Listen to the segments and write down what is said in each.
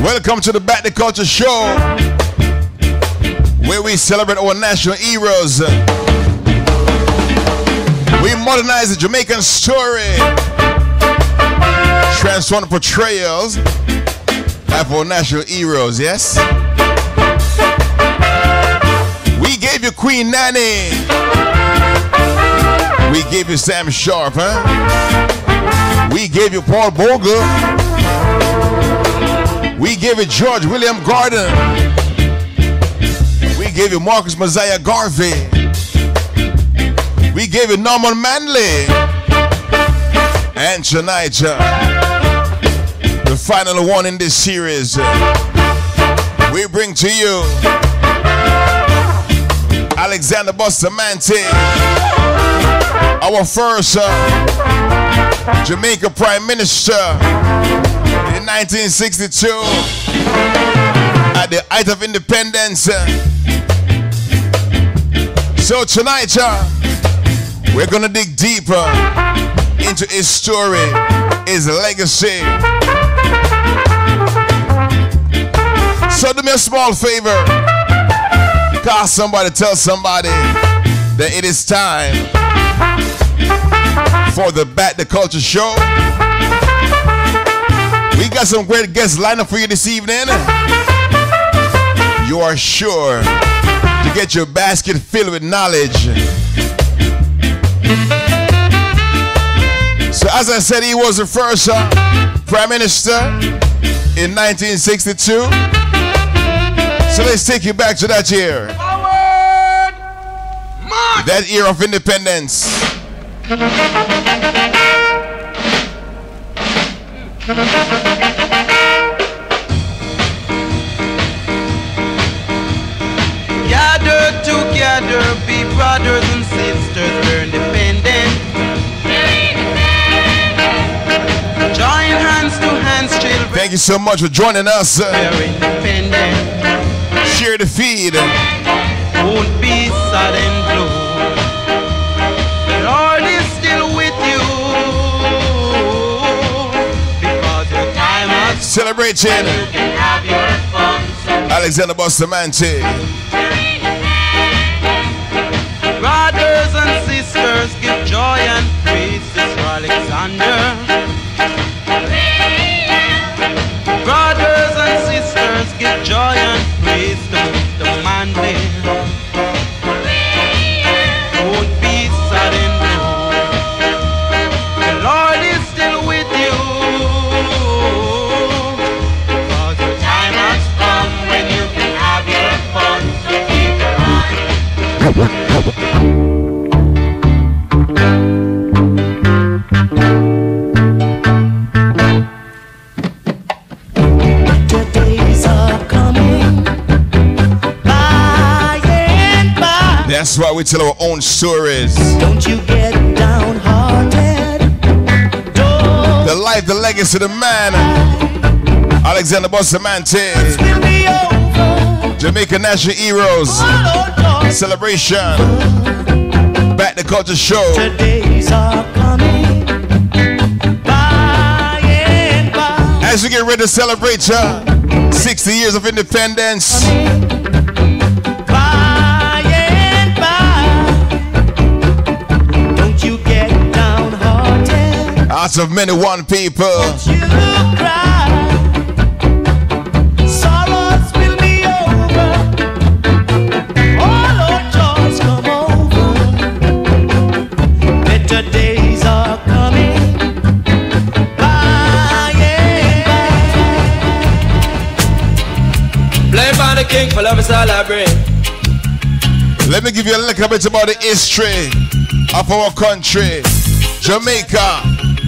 Welcome to the Back the Culture Show, where we celebrate our national heroes. We modernize the Jamaican story, transform the portrayals of our national heroes, yes? We gave you Queen Nanny. We gave you Sam Sharp, huh? We gave you Paul Bogle. We gave you George William Gordon. We gave you Marcus Mosiah Garvey. We gave you Norman Manley. And tonight, the final one in this series, we bring to you Alexander Bustamante, our first Jamaica Prime Minister in 1962 at the height of independence. So tonight, we're gonna dig deeper into his story, his legacy. So do me a small favor, call somebody, tell somebody that it is time for the Back the Culture Show. We got some great guests lined up for you this evening. You are sure to get your basket filled with knowledge. So as I said, he was the first Prime Minister in 1962. So let's take you back to that year. That year of independence. Gather together, be brothers and sisters, we're independent. Join hands to hands, children. Thank you so much for joining us. We're independent. Share the feed. Won't be sad and blue. The Lord is still with you. Because your time has celebrating. You can have your fun. Alexander Bustamante. Brothers and sisters, give joy and praise to Alexander. Brothers and sisters, give joy and praise to the Manley. Don't be sad and blue. The Lord is still with you. Because your time has come when you can have your fun. So keep it on. That's why we tell our own stories. Don't you get downhearted. The life, the legacy of the man, Alexander Bustamante. Jamaica National Heroes Celebration. Back the Culture Show. Days are coming by and by. As we get ready to celebrate 60 years of independence. Hearts of many one people. Don't you cry. Sorrows will be over. All our joys come over. Better days are coming by and by. Play by the king for love is all I bring. Let me give you a little bit about the history of our country, Jamaica.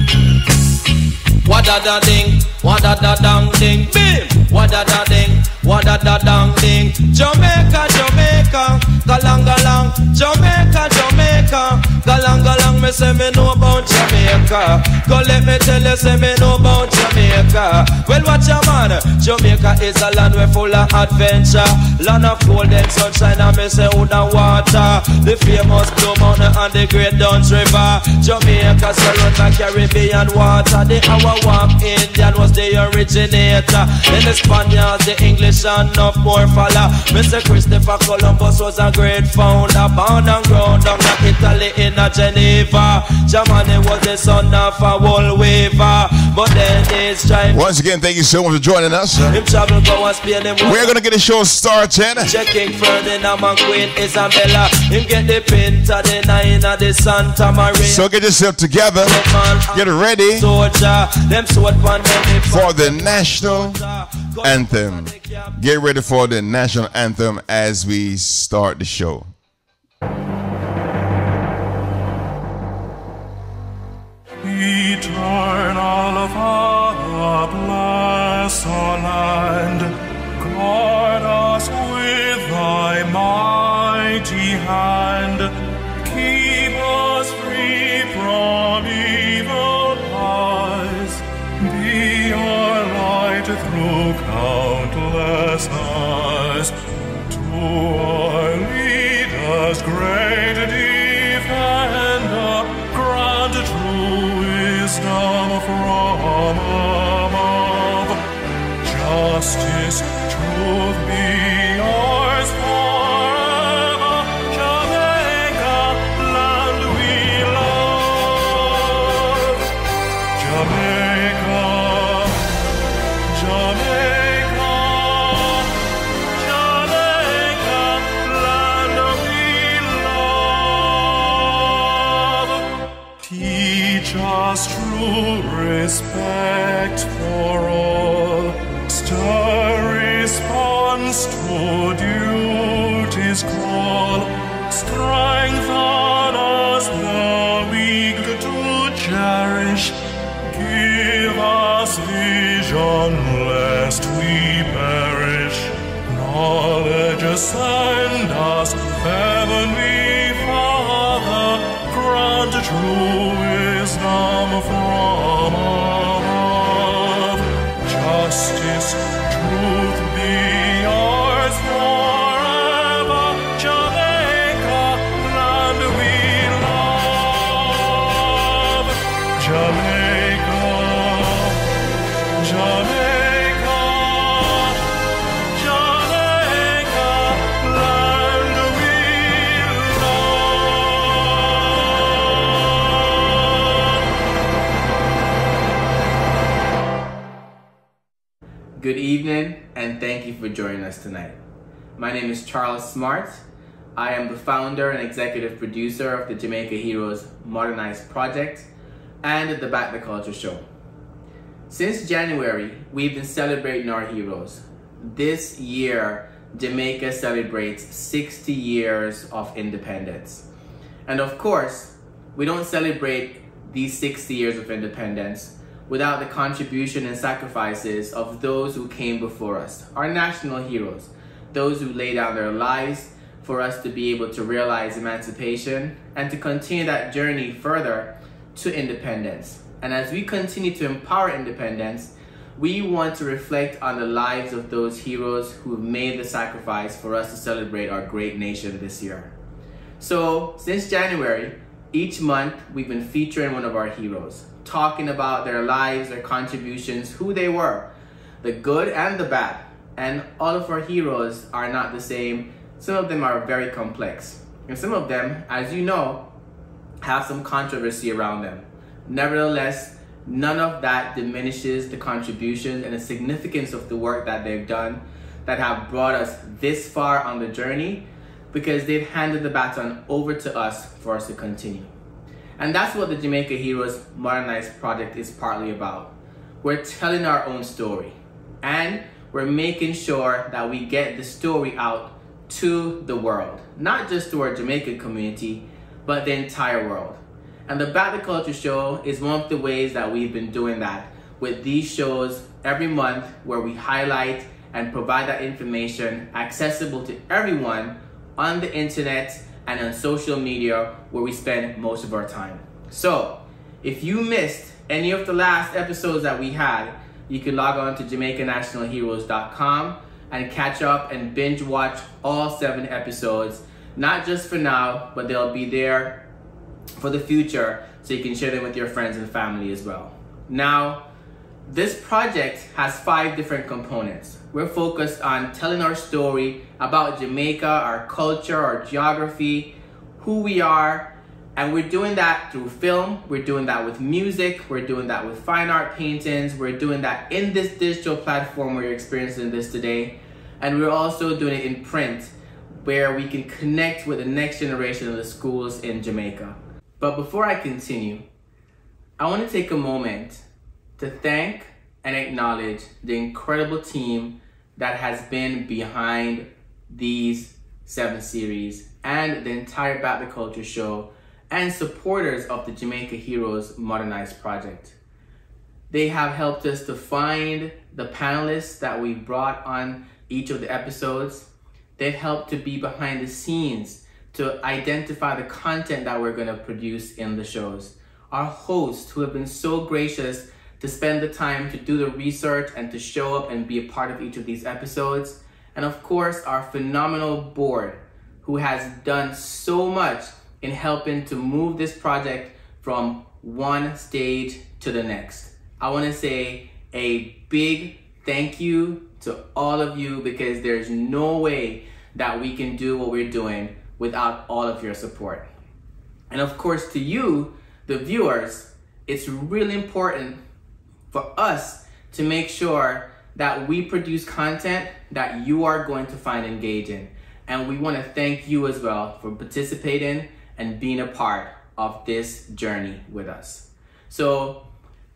Wada ding, wada dang ding, bim. Wada ding, wada dang ding. Jamaica, Jamaica, galang galang. Jamaica, Jamaica, galang galang. me say me know about Jamaica. Go let me tell you, say me know about Jamaica. Well, watch your man, Jamaica is a land where full of adventure, land of golden sunshine, and me say wood and water. The famous Blue Mountain and the Great Duns River. Jamaica surround the Caribbean water. The Awawam Indian was the originator. Then the Spaniards, the English, and enough more follow. Mr. Christopher Columbus was a great founder, born and grown down in Italy in a Geneva. Germany was the son of a wool weaver, but then his tribe. Once again, thank you so much for joining us. Him travel go and Spain, him We're gonna get the show started. checking Ferdinand and Queen Isabella. Him get the Pinta, the Nine, the Santa Maria. So get yourself together. Get ready Soldier, them sword pan them for the national anthem. Get ready for the national anthem as we start the show. Eternal Father, bless our land. Guard us with thy mighty hand. Keep us free from evil eyes. Be our light through countless eyes. To our leaders, great defender, grant true wisdom from above. Justice, truth be ours forever. Jamaica, land we love. Jamaica, Jamaica, Jamaica, land we love. Teach us true respect for all. Stir response to duty's call. Strengthen us the weak to cherish. Give us vision lest we perish. Knowledge send us, heavenly Father. Grant true wisdom from above. Justice, truth be ours forever. Jamaica, land we love. Jamaica, Jamaica, Jamaica, land we love. Good evening, and thank you for joining us tonight. My name is Charles Smart. I am the founder and executive producer of the Jamaica Heroes Modernized project and the Back the Culture show. Since January, we've been celebrating our heroes. This year, Jamaica celebrates 60 years of independence. And of course, we don't celebrate these 60 years of independence without the contribution and sacrifices of those who came before us, our national heroes, those who laid down their lives for us to be able to realize emancipation and to continue that journey further to independence. And as we continue to empower independence, we want to reflect on the lives of those heroes who made the sacrifice for us to celebrate our great nation this year. So since January, each month we've been featuring one of our heroes, talking about their lives, their contributions, who they were, the good and the bad. And all of our heroes are not the same. Some of them are very complex. And some of them, as you know, have some controversy around them. Nevertheless, none of that diminishes the contributions and the significance of the work that they've done that have brought us this far on the journey, because they've handed the baton over to us for us to continue. And that's what the Jamaica Heroes Modernized project is partly about. We're telling our own story, and we're making sure that we get the story out to the world, not just to our Jamaican community, but the entire world. And the Back the Culture show is one of the ways that we've been doing that, with these shows every month where we highlight and provide that information accessible to everyone on the internet and on social media, where we spend most of our time. So, if you missed any of the last episodes that we had, you can log on to JamaicaNationalHeroes.com and catch up and binge watch all 7 episodes, not just for now, but they'll be there for the future so you can share them with your friends and family as well. Now, this project has 5 different components. We're focused on telling our story about Jamaica, our culture, our geography, who we are, and we're doing that through film, we're doing that with music, we're doing that with fine art paintings, we're doing that in this digital platform where you're experiencing this today, and we're also doing it in print where we can connect with the next generation of the schools in Jamaica. But before I continue, I want to take a moment to thank and acknowledge the incredible team that has been behind these 7 series and the entire Back the Culture show and supporters of the Jamaica Heroes Modernized project. They have helped us to find the panelists that we brought on each of the episodes. They've helped to be behind the scenes to identify the content that we're going to produce in the shows. Our hosts who have been so gracious to spend the time to do the research and to show up and be a part of each of these episodes. And of course, our phenomenal board who has done so much in helping to move this project from one stage to the next. I want to say a big thank you to all of you because there's no way that we can do what we're doing without all of your support. And of course to you, the viewers, it's really important for us to make sure that we produce content that you are going to find engaging. And we want to thank you as well for participating and being a part of this journey with us. So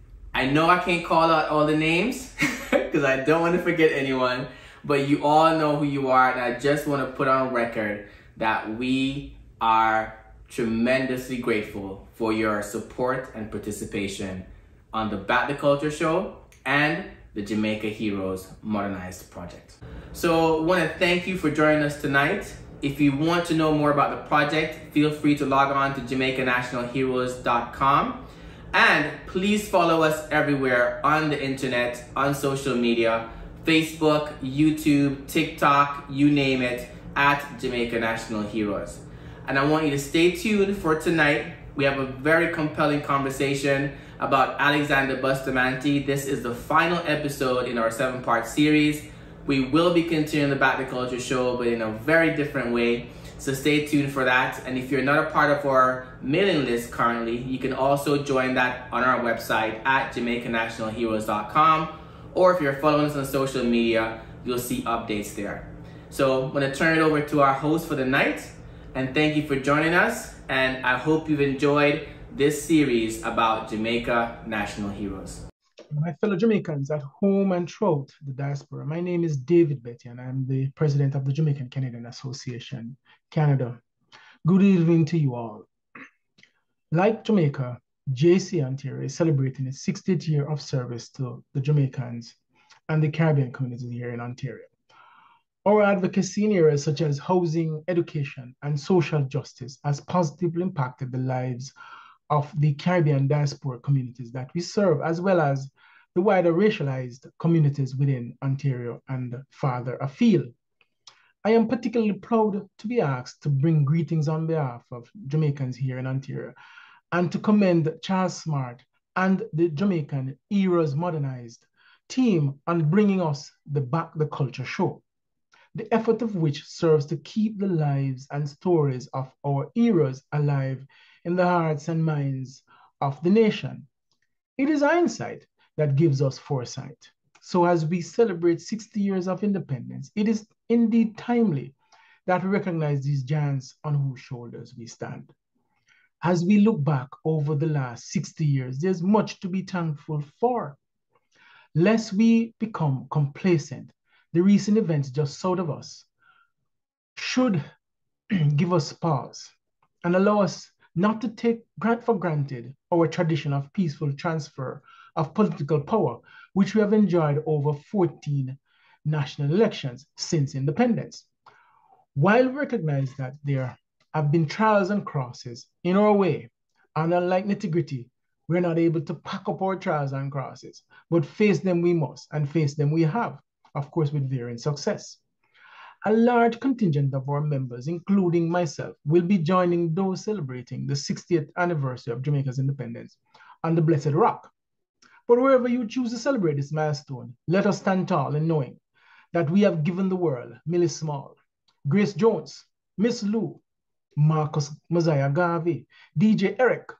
I know I can't call out all the names because I don't want to forget anyone, but you all know who you are, and I just want to put on record that we are tremendously grateful for your support and participation on the Back the Culture show and the Jamaica Heroes Modernized project. So I want to thank you for joining us tonight. If you want to know more about the project, feel free to log on to JamaicaNationalHeroes.com. And please follow us everywhere on the internet, on social media, Facebook, YouTube, TikTok, you name it, at Jamaica National Heroes. And I want you to stay tuned for tonight. We have a very compelling conversation about Alexander Bustamante. This is the final episode in our 7-part series. We will be continuing the Back the Culture show, but in a very different way. So stay tuned for that. And if you're not a part of our mailing list currently, you can also join that on our website at JamaicaNationalHeroes.com. Or if you're following us on social media, you'll see updates there. So I'm going to turn it over to our host for the night. And thank you for joining us. And I hope you've enjoyed this series about Jamaica National Heroes. My fellow Jamaicans at home and throughout the diaspora, my name is David Betty and I'm the president of the Jamaica Canadian Association, Canada. Good evening to you all. Like Jamaica, JC Ontario is celebrating its 60th year of service to the Jamaicans and the Caribbean community here in Ontario. Our advocacy in areas such as housing, education, and social justice has positively impacted the lives of the Caribbean diaspora communities that we serve, as well as the wider racialized communities within Ontario and farther afield. I am particularly proud to be asked to bring greetings on behalf of Jamaicans here in Ontario and to commend Charles Smart and the Jamaican Heroes Modernized team on bringing us the Back the Culture show, the effort of which serves to keep the lives and stories of our heroes alive in the hearts and minds of the nation. It is hindsight that gives us foresight. So as we celebrate 60 years of independence, it is indeed timely that we recognize these giants on whose shoulders we stand. As we look back over the last 60 years, there's much to be thankful for. Lest we become complacent, the recent events just south of us should give us pause and allow us not to take for granted our tradition of peaceful transfer of political power, which we have enjoyed over 14 national elections since independence. While we recognize that there have been trials and crosses in our way And unlike nitty-gritty, we're not able to pack up our trials and crosses, but face them we must, and face them we have, of course, with varying success. A large contingent of our members, including myself, will be joining those celebrating the 60th anniversary of Jamaica's independence on the Blessed Rock. But wherever you choose to celebrate this milestone, let us stand tall in knowing that we have given the world Millie Small, Grace Jones, Miss Lou, Marcus Mosiah Garvey, DJ Eric,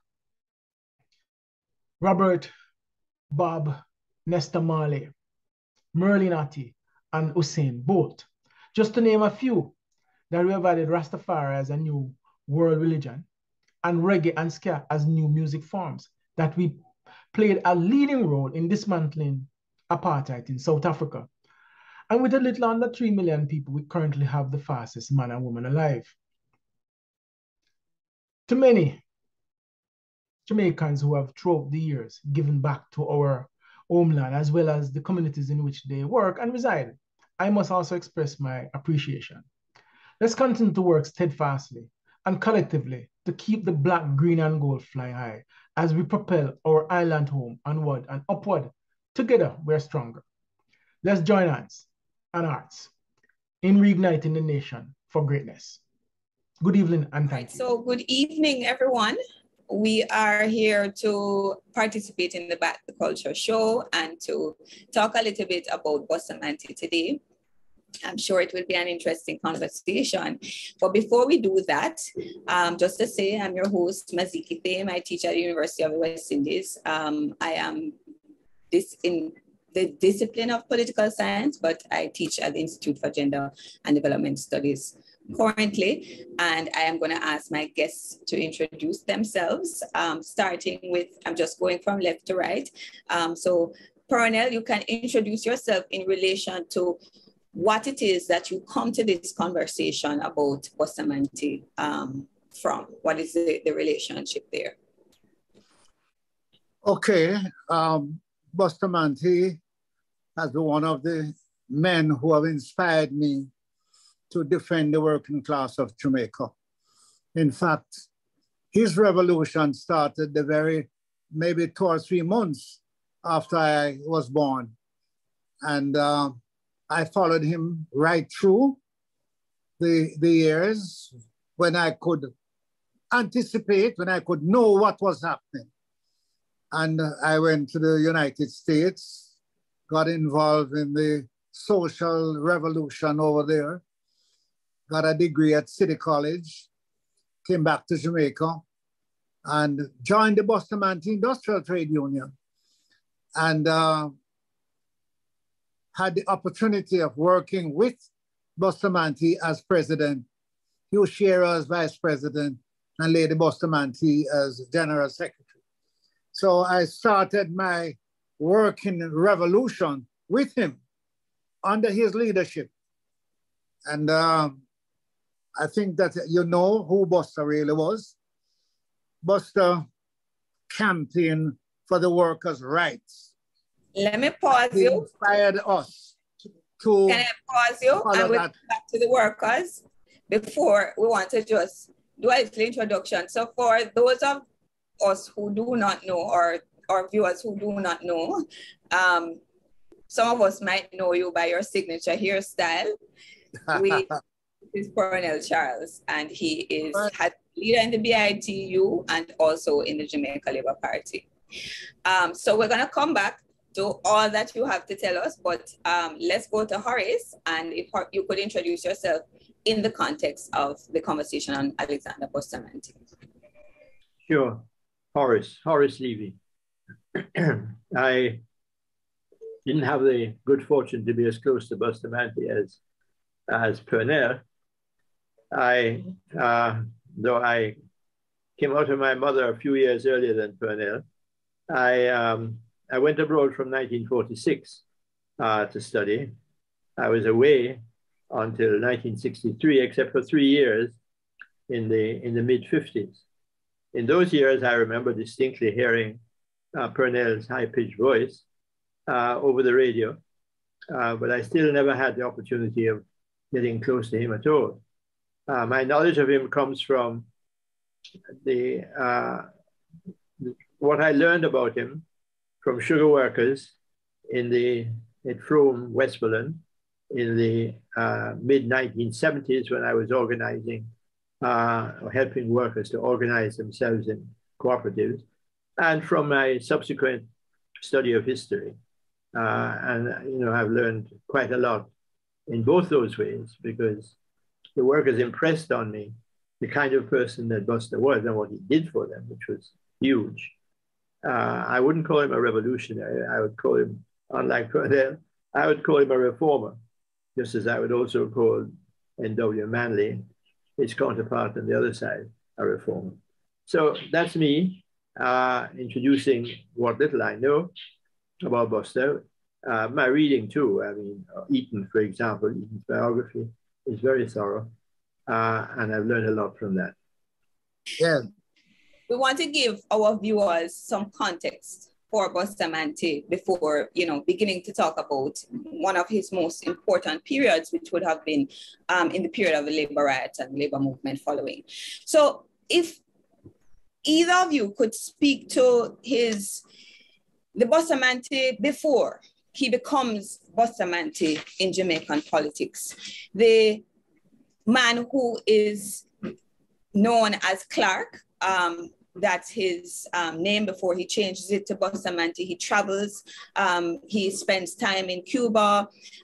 Robert, Bob, Nesta Marley, Merlin Atti, and Usain Bolt. Just to name a few, that we have added Rastafari as a new world religion and reggae and ska as new music forms, that we played a leading role in dismantling apartheid in South Africa. And with a little under 3 million people, we currently have the fastest man and woman alive. To many Jamaicans who have throughout the years given back to our homeland, as well as the communities in which they work and reside, I must also express my appreciation. Let's continue to work steadfastly and collectively to keep the black, green, and gold fly high as we propel our island home onward and upward. Together, we're stronger. Let's join hands and hearts in reigniting the nation for greatness. Good evening and thank you. So good evening, everyone. We are here to participate in the Back the Culture show and to talk a little bit about Bustamante today. I'm sure it will be an interesting conversation. But before we do that, just to say, I'm your host, Maziki Thame. I teach at the University of the West Indies. I am in the discipline of political science, but I teach at the Institute for Gender and Development Studies currently. And I am going to ask my guests to introduce themselves, starting with, I'm just going from left to right. So Pearnel, you can introduce yourself in relation to what it is that you come to this conversation about Bustamante from. What is the relationship there? Okay, Bustamante has been one of the men who have inspired me to defend the working class of Jamaica. In fact, his revolution started maybe 2 or 3 months after I was born. And I followed him right through the years when I could anticipate, when I could know what was happening. And I went to the United States, got involved in the social revolution over there, got a degree at City College, came back to Jamaica, and joined the Bustamante Industrial Trade Union. And had the opportunity of working with Bustamante as president, Hugh Shearer as vice president, and Lady Bustamante as general secretary. So I started my working revolution with him under his leadership. And I think that you know who Buster really was. Buster campaigned for the workers' rights. Let me pause He you. inspired us to Can I pause you? And we'll come back to the workers before we want to just do a little introduction. So for those of us who do not know, or viewers who do not know, some of us might know you by your signature hairstyle. This is Pearnel Charles, and he is leader in the BITU and also in the Jamaica Labour Party. So we're going to come back to all that you have to tell us, but let's go to Horace, and if you could introduce yourself in the context of the conversation on Alexander Bustamante. Sure. Horace Levy. I didn't have the good fortune to be as close to Bustamante as Pearnel. Though I came out of my mother a few years earlier than Pearnel, I went abroad from 1946 to study. I was away until 1963, except for 3 years in the mid-50s. In those years, I remember distinctly hearing Pearnel's high-pitched voice over the radio, but I still never had the opportunity of getting close to him at all. My knowledge of him comes from the what I learned about him from sugar workers at Frome, Westmoreland, in the mid-1970s when I was organizing, or helping workers to organize themselves in cooperatives, and from my subsequent study of history. And I've learned quite a lot in both those ways, because the workers impressed on me the kind of person that Buster was and what he did for them, which was huge. I wouldn't call him a revolutionary. I would call him, unlike Pearnel, I would call him a reformer, just as I would also call N.W. Manley, his counterpart on the other side, a reformer. So that's me introducing what little I know about Buster. My reading too, I mean, Eaton, for example, Eaton's biography is very thorough, and I've learned a lot from that. Yeah. We want to give our viewers some context for Bustamante before, beginning to talk about one of his most important periods, which would have been in the period of the labor riots and labor movement following. So if either of you could speak to the Bustamante before he becomes Bustamante in Jamaican politics, the man who is known as Clark, that's his name before he changes it to Bustamante. He travels, he spends time in Cuba.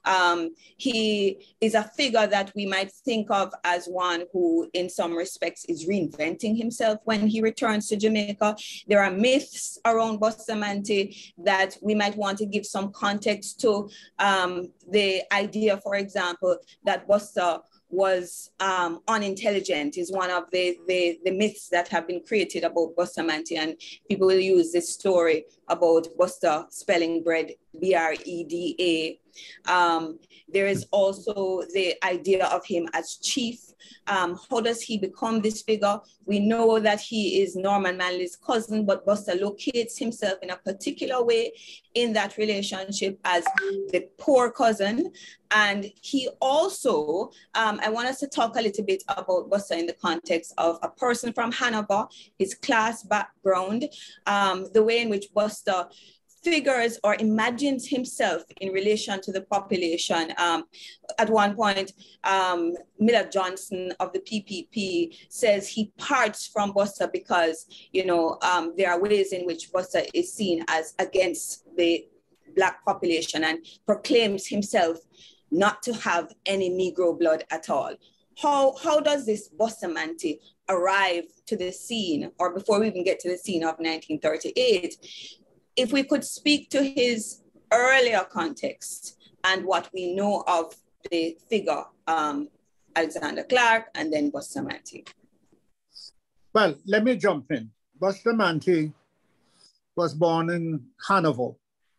He is a figure that we might think of as one who in some respects is reinventing himself when he returns to Jamaica. There are myths around Bustamante that we might want to give some context to. The idea, for example, that Buster was unintelligent is one of the myths that have been created about Bustamante, and people will use this story about Buster spelling bread B-R-E-D-A. There is also the idea of him as chief. How does he become this figure? We know that he is Norman Manley's cousin, but Buster locates himself in a particular way in that relationship as the poor cousin. And he also, I want us to talk a little bit about Buster in the context of a person from Hanover, his class background, the way in which Buster figures or imagines himself in relation to the population. At one point, Miller Johnson of the PPP says he parts from Buster because, there are ways in which Buster is seen as against the Black population and proclaims himself not to have any Negro blood at all. How does this Bustamante arrive to the scene, or before we even get to the scene of 1938? If we could speak to his earlier context and what we know of the figure, Alexander Clark and then Bustamante. Well, let me jump in. Bustamante was born in Hanover.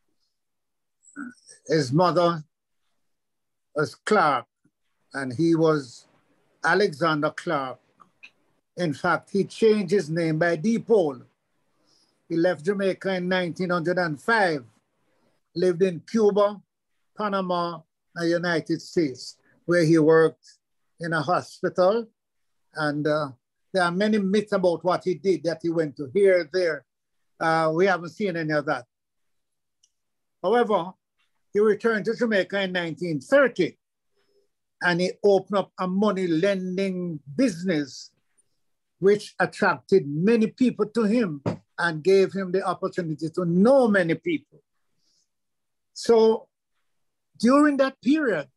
His mother was Clark, and he was Alexander Clark. In fact, he changed his name by default. He left Jamaica in 1905, lived in Cuba, Panama, and the United States, where he worked in a hospital. And there are many myths about what he did, that he went to here, there. We haven't seen any of that. However, he returned to Jamaica in 1930, and he opened up a money lending business, which attracted many people to him and gave him the opportunity to know many people. So during that period,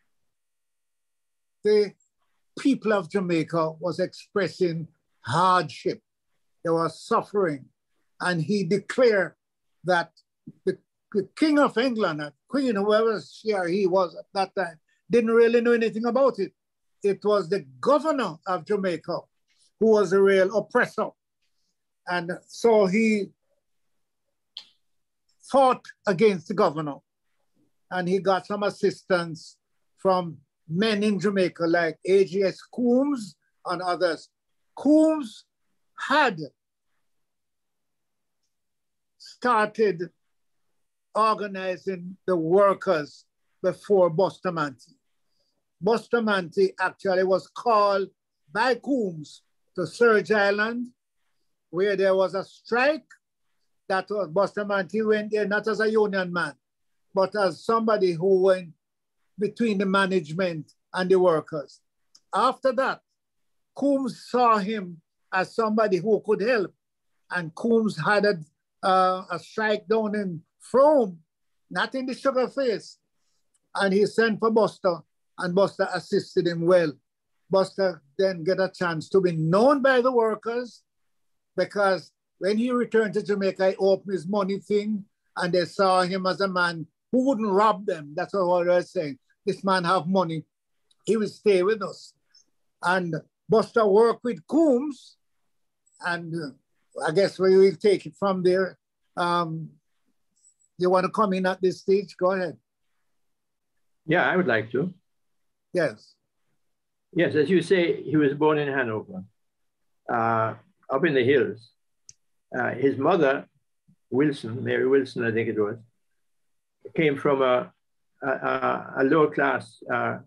the people of Jamaica was expressing hardship. They were suffering. And he declared that the King of England, and Queen, whoever she or he was at that time, didn't really know anything about it. It was the governor of Jamaica who was a real oppressor. And so he fought against the governor, and he got some assistance from men in Jamaica like A.G.S. Coombs and others. Coombs had started organizing the workers before Bustamante. Bustamante actually was called by Coombs to Surge Island, where there was a strike, That was Bustamante went there not as a union man, but as somebody who went between the management and the workers. After that, Coombs saw him as somebody who could help. And Coombs had a strike down in Frome, not in the Sugar Face. And he sent for Buster, and Buster assisted him well. Buster then get a chance to be known by the workers, because when he returned to Jamaica, he opened his money thing, and they saw him as a man who wouldn't rob them. That's what I was saying. This man have money. He will stay with us. And Buster worked with Coombs, and I guess we will take it from there. You want to come in at this stage? Go ahead. Yeah, I would like to. Yes. Yes, as you say, he was born in Hanover, up in the hills. His mother, Wilson, Mary Wilson, I think it was, came from a lower class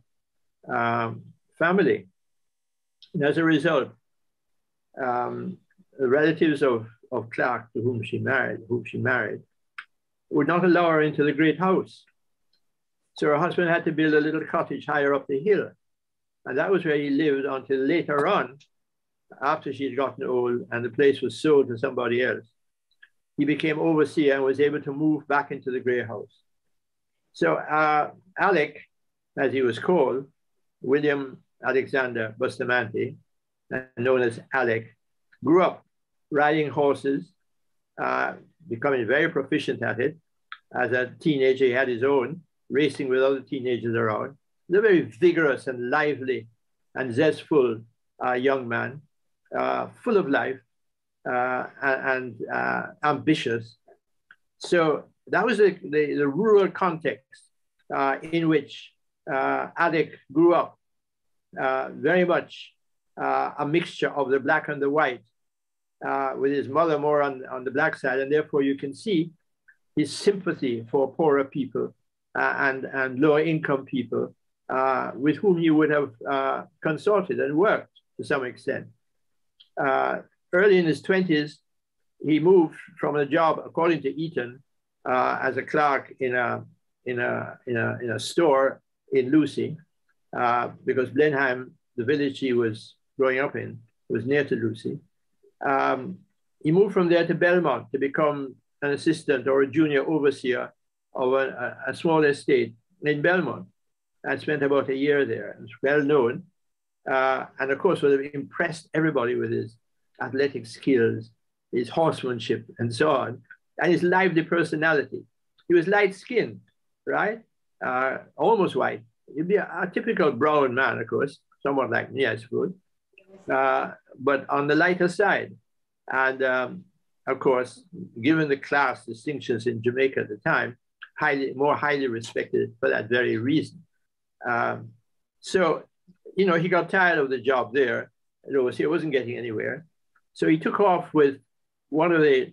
family. And as a result, the relatives of Clark, to whom she married, would not allow her into the great house. So her husband had to build a little cottage higher up the hill. And that was where he lived until later on, after she had gotten old and the place was sold to somebody else. He became overseer and was able to move back into the Grey House. So Alec, as he was called, William Alexander Bustamante, known as Alec, grew up riding horses, becoming very proficient at it. As a teenager, he had his own, racing with other teenagers around. He was a very vigorous and lively and zestful young man, full of life and ambitious. So that was the rural context in which Alec grew up, very much a mixture of the black and the white, with his mother more on the black side. And therefore you can see his sympathy for poorer people and lower income people with whom he would have consorted and worked to some extent. Early in his 20s, he moved from a job, according to Eaton, as a clerk in a store in Lucy, because Blenheim, the village he was growing up in, was near to Lucy. He moved from there to Belmont to become an assistant or a junior overseer of a small estate in Belmont, and spent about a year there. It's well known, and of course would have impressed everybody with his athletic skills, his horsemanship, and so on, and his lively personality. He was light-skinned, right? Almost white. He'd be a typical brown man, of course, somewhat like me, I suppose, but on the lighter side. And of course, given the class distinctions in Jamaica at the time, more highly respected for that very reason. So, you know, he got tired of the job there. He wasn't getting anywhere. So he took off with one of the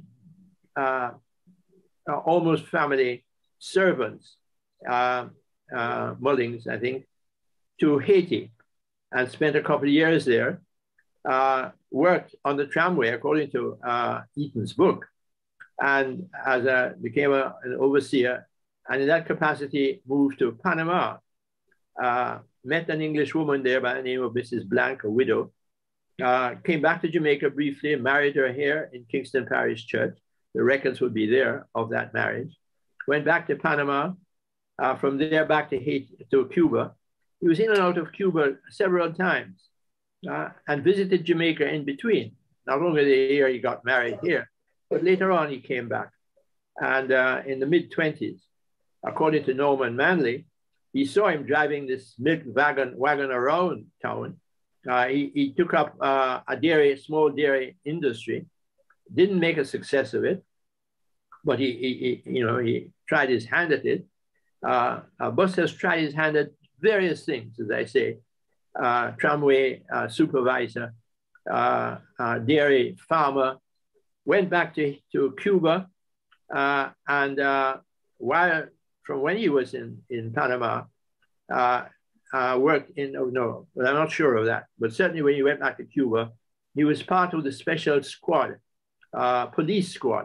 almost family servants, Mullings, I think, to Haiti, and spent a couple of years there, worked on the tramway, according to Eaton's book, and became an overseer, and in that capacity moved to Panama, met an English woman there by the name of Mrs. Blank, a widow, came back to Jamaica briefly, married her here in Kingston Parish Church. The records would be there of that marriage. Went back to Panama, from there back to Haiti, to Cuba. He was in and out of Cuba several times, and visited Jamaica in between. Not only the year he got married here, but later on he came back. And in the mid-20s, according to Norman Manley, he saw him driving this milk wagon around town. He took up a small dairy industry, didn't make a success of it, but he tried his hand at it. Buster's tried his hand at various things, as I say, tramway supervisor, dairy farmer, went back to Cuba, and from when he was in Panama, worked in, I'm not sure of that, but certainly when he went back to Cuba, he was part of the special squad, police squad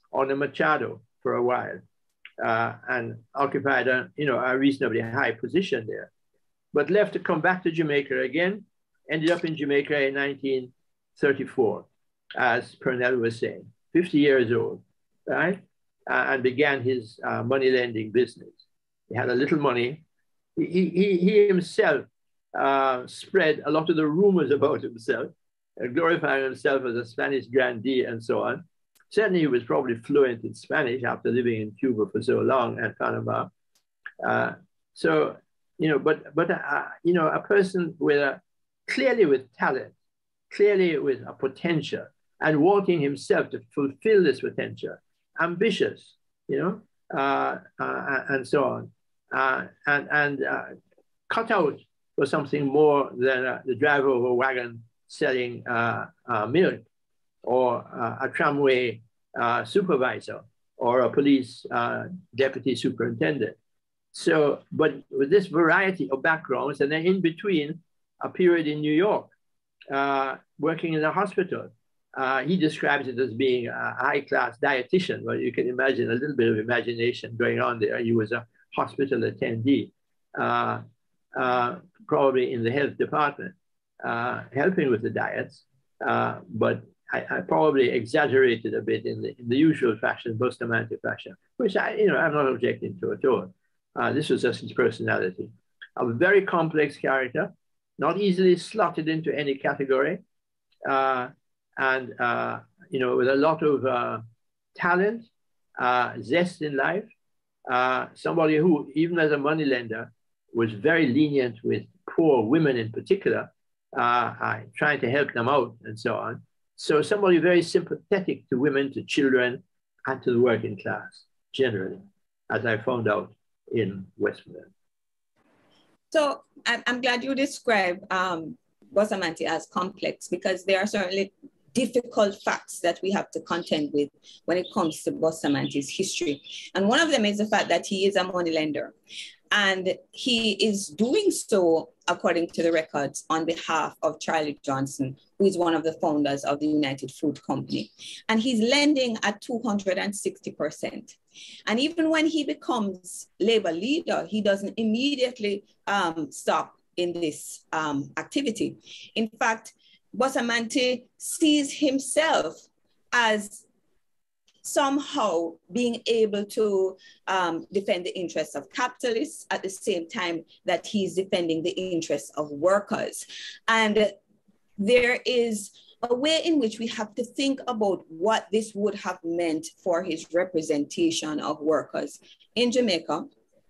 on the Machado for a while and occupied a reasonably high position there, but left to come back to Jamaica again, ended up in Jamaica in 1934, as Pearnel was saying, 50 years old, right? And began his money lending business. He had a little money. He himself spread a lot of the rumors about himself, glorifying himself as a Spanish grandee and so on. Certainly he was probably fluent in Spanish after living in Cuba for so long and Panama. So, a person clearly with talent, clearly with a potential, and wanting himself to fulfill this potential, ambitious, and so on, and cut out for something more than the driver of a wagon selling milk, or a tramway supervisor, or a police deputy superintendent. So, but with this variety of backgrounds, and then in between a period in New York, working in a hospital. He describes it as being a high-class dietitian. Well, you can imagine a little bit of imagination going on there. He was a hospital attendee, probably in the health department, helping with the diets. But I probably exaggerated a bit in the usual fashion, Bustamante fashion, which I'm not objecting to at all. This was just his personality. A very complex character, not easily slotted into any category. And with a lot of talent, zest in life, somebody who, even as a moneylender, was very lenient with poor women in particular, trying to help them out and so on. So somebody very sympathetic to women, to children, and to the working class generally, as I found out in Westmoreland. So I'm glad you describe Bustamante as complex, because there are certainly difficult facts that we have to contend with when it comes to Bustamante's history. And one of them is the fact that he is a moneylender. And he is doing so, according to the records, on behalf of Charlie Johnson, who is one of the founders of the United Fruit Company. And he's lending at 260%. And even when he becomes labor leader, he doesn't immediately stop in this activity. In fact, Bustamante sees himself as somehow being able to defend the interests of capitalists at the same time that he's defending the interests of workers. And there is a way in which we have to think about what this would have meant for his representation of workers in Jamaica,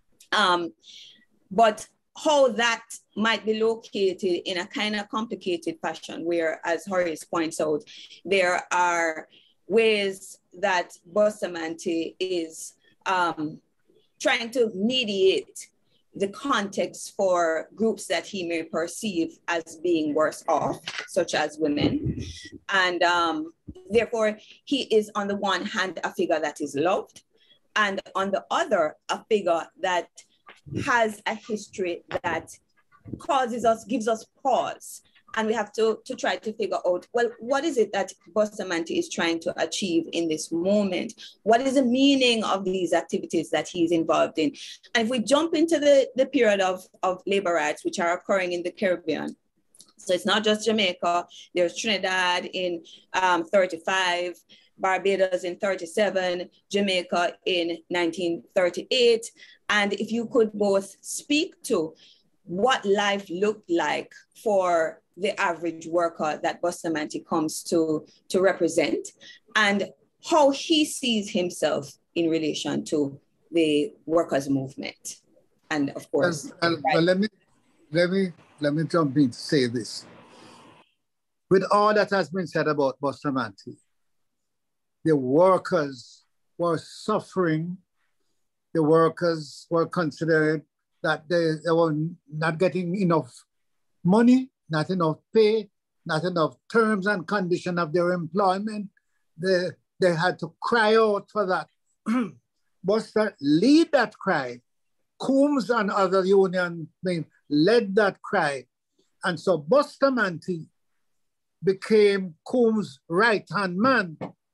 but how that might be located in a kind of complicated fashion where, as Horace points out, there are ways that Bustamante is trying to mediate the context for groups that he may perceive as being worse off, such as women. And therefore, he is on the one hand a figure that is loved, and on the other, a figure that has a history that gives us pause. And we have to try to figure out, well, what is it that Bustamante is trying to achieve in this moment? What is the meaning of these activities that he's involved in? And if we jump into the period of labor rights, which are occurring in the Caribbean, so it's not just Jamaica, there's Trinidad in 35, Barbados in 37, Jamaica in 1938. And if you could both speak to what life looked like for the average worker that Bustamante comes to represent, and how he sees himself in relation to the workers' movement. And of course, well, let me jump in to say this. With all that has been said about Bustamante, the workers were suffering. The workers were considered that they were not getting enough money, not enough pay, not enough terms and conditions of their employment. They had to cry out for that. Buster lead that cry. Coombs and other union men led that cry. And so Bustamante became Coombs' right-hand man.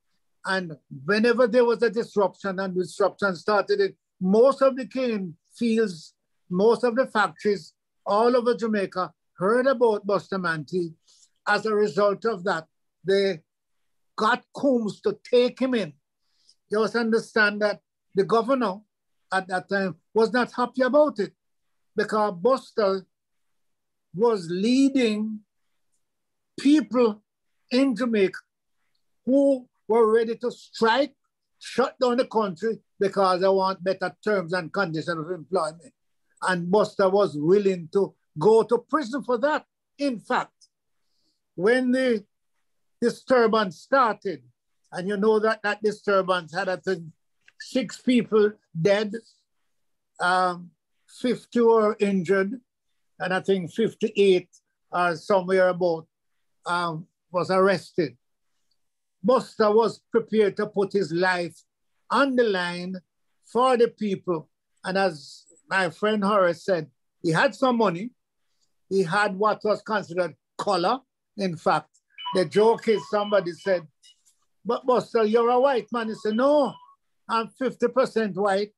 And whenever there was a disruption and disruption started, most of the cane fields, most of the factories all over Jamaica heard about Bustamante. As a result of that, they got Coombs to take him in. You must understand that the governor at that time was not happy about it because Buster was leading people in Jamaica who were ready to strike, shut down the country because they want better terms and conditions of employment. And Buster was willing to go to prison for that. In fact, when the disturbance started, and you know that that disturbance had, I think, 6 people dead, 50 were injured, and I think 58 or somewhere about was arrested. Buster was prepared to put his life on the line for the people. And as my friend Horace said, he had some money. He had what was considered color. In fact, the joke is somebody said, but Buster, you're a white man. He said, no, I'm 50% white,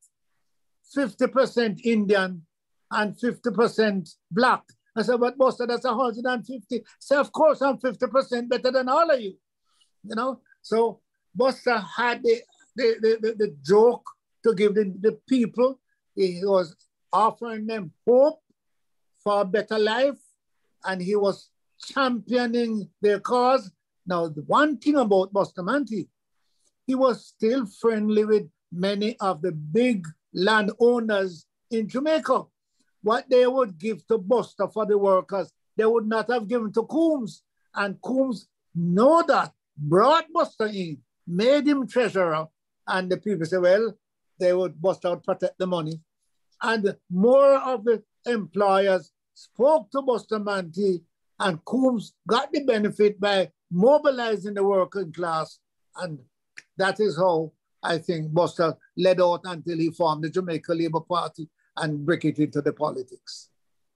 50% Indian, and 50% black. I said, but Buster, that's 150. So of course I'm 50% better than all of you. You know, so Buster had the joke to give the people. He was offering them hope for a better life, and he was championing their cause. Now, the one thing about Bustamante, he was still friendly with many of the big landowners in Jamaica. What they would give to Buster for the workers, they would not have given to Coombs. And Coombs know that, brought Buster in, made him treasurer, and the people say, well, they would Buster would protect the money. And more of the employers spoke to Bustamante, and Coombs got the benefit by mobilizing the working class. And that is how I think Buster led out until he formed the Jamaica Labour Party and break it into the politics.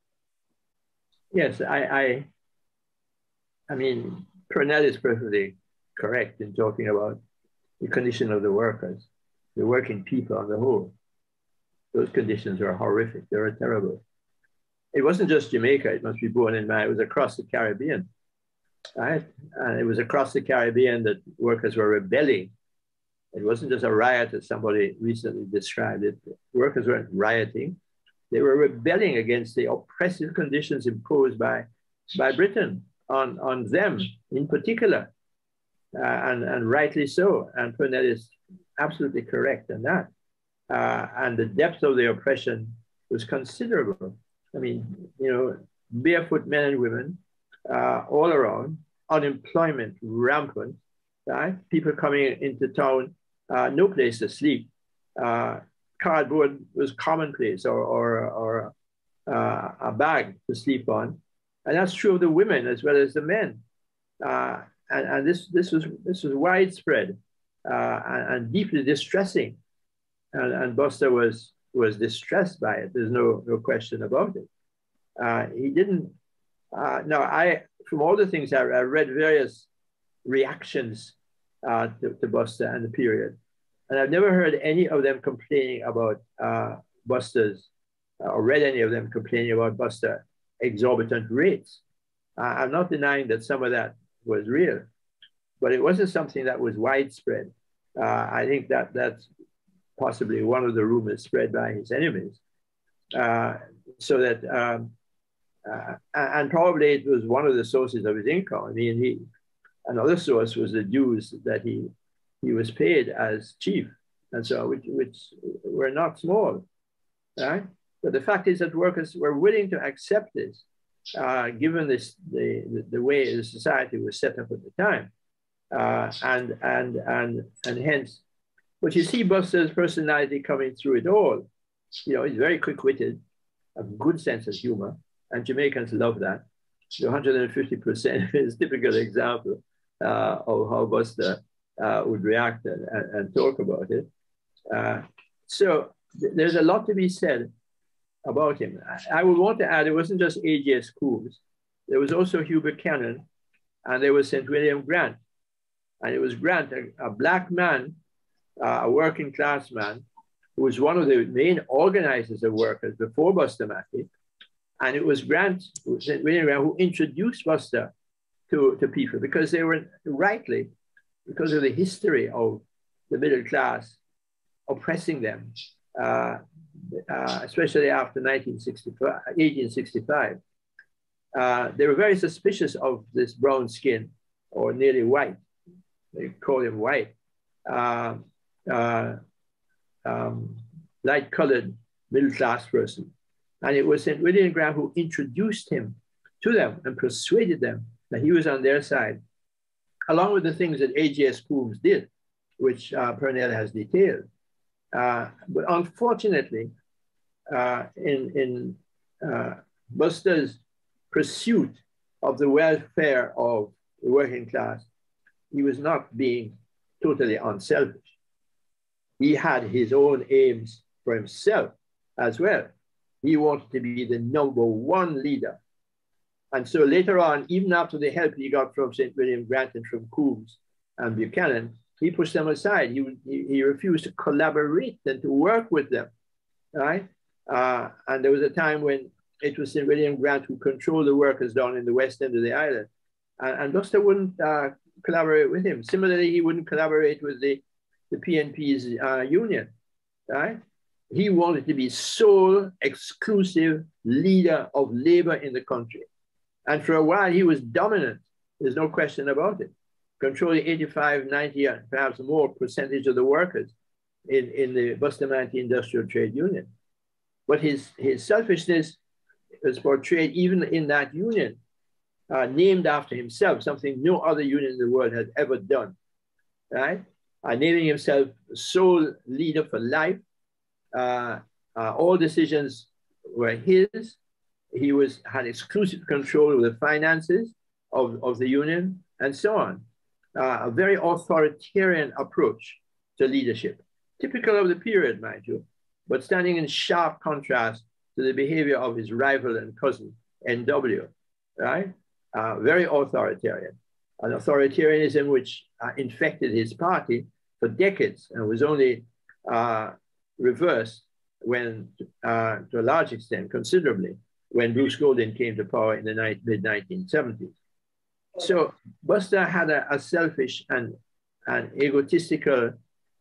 Yes, I mean, Pearnel is perfectly correct in talking about the condition of the workers, the working people on the whole. Those conditions are horrific. They were terrible. It wasn't just Jamaica, it must be borne in mind. It was across the Caribbean, right? And it was across the Caribbean that workers were rebelling. It wasn't just a riot, as somebody recently described it. Workers weren't rioting. They were rebelling against the oppressive conditions imposed by Britain on them in particular, and rightly so. And Pearnel is absolutely correct in that. And the depth of the oppression was considerable. I mean, you know, barefoot men and women all around, unemployment rampant, right? People coming into town, no place to sleep. Cardboard was commonplace, or a bag to sleep on. And that's true of the women as well as the men. And this was widespread and deeply distressing. And Buster was distressed by it. There's no question about it. He didn't. From all the things I read, various reactions to Buster and the period, and I've never heard any of them complaining about Buster's, or read any of them complaining about Buster exorbitant rates. I'm not denying that some of that was real, but it wasn't something that was widespread. I think that's possibly one of the rumors spread by his enemies. So that, and probably it was one of the sources of his income. I mean, another source was the dues that he was paid as chief, and so which were not small, right? But the fact is that workers were willing to accept this, given the way the society was set up at the time, and hence. But you see Buster's personality coming through it all. You know, he's very quick-witted, a good sense of humor, and Jamaicans love that. The 150% is a typical example of how Buster would react and talk about it. So there's a lot to be said about him. I would want to add, it wasn't just A.J. Coombs. There was also Hubert Cannon, and there was St. William Grant. And it was Grant, a black man, a working class man, who was one of the main organizers of workers before Bustamante. And it was Grant, St. William Grant, who introduced Buster to people, because they were rightly, because of the history of the middle class oppressing them, especially after 1865. They were very suspicious of this brown skin, or nearly white. They call him white. Light-colored middle-class person. And it was St. William Grant who introduced him to them and persuaded them that he was on their side, along with the things that A.J.S. Coombs did, which Pearnel has detailed. But unfortunately, in Buster's pursuit of the welfare of the working class, he was not being totally unselfish. He had his own aims for himself as well. He wanted to be the #1 leader. And so later on, even after the help he got from St. William Grant and from Coombs and Buchanan, he pushed them aside. He refused to collaborate and to work with them, right? And there was a time when it was St. William Grant who controlled the workers down in the west end of the island. And Buster wouldn't collaborate with him. Similarly, he wouldn't collaborate with the PNP's union, right? He wanted to be sole, exclusive leader of labor in the country. And for a while, he was dominant. There's no question about it. Controlling 85, 90, perhaps more percentage of the workers in the Bustamante Industrial Trade Union. But his selfishness was portrayed even in that union, named after himself, something no other union in the world has ever done, right? Naming himself sole leader for life. All decisions were his. He had exclusive control over the finances of the union and so on. A very authoritarian approach to leadership, typical of the period, mind you, but standing in sharp contrast to the behavior of his rival and cousin, NW, right? Very authoritarian, an authoritarianism which infected his party for decades and was only reversed when, to a large extent, considerably, when Bruce Golding came to power in the mid-1970s. So Buster had a selfish and egotistical,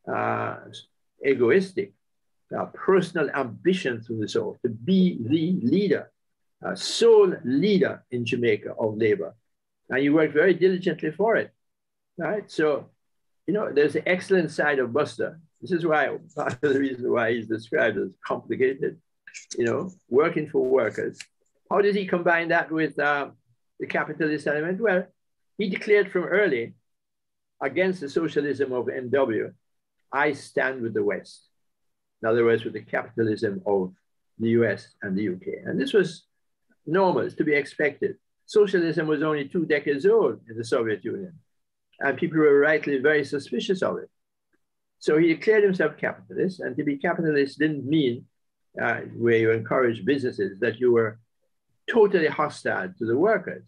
egoistic, personal ambition through the soul to be the leader, sole leader in Jamaica of labor. And he worked very diligently for it, right? So, you know, there's the excellent side of Buster. This is why, part of the reason why he's described as complicated, you know, working for workers. How did he combine that with the capitalist element? Well, he declared from early against the socialism of NW, I stand with the West. In other words, with the capitalism of the US and the UK. And this was normal, it's to be expected. Socialism was only 2 decades old in the Soviet Union, and people were rightly very suspicious of it. So he declared himself capitalist, and to be capitalist didn't mean, where you encourage businesses, that you were totally hostile to the workers.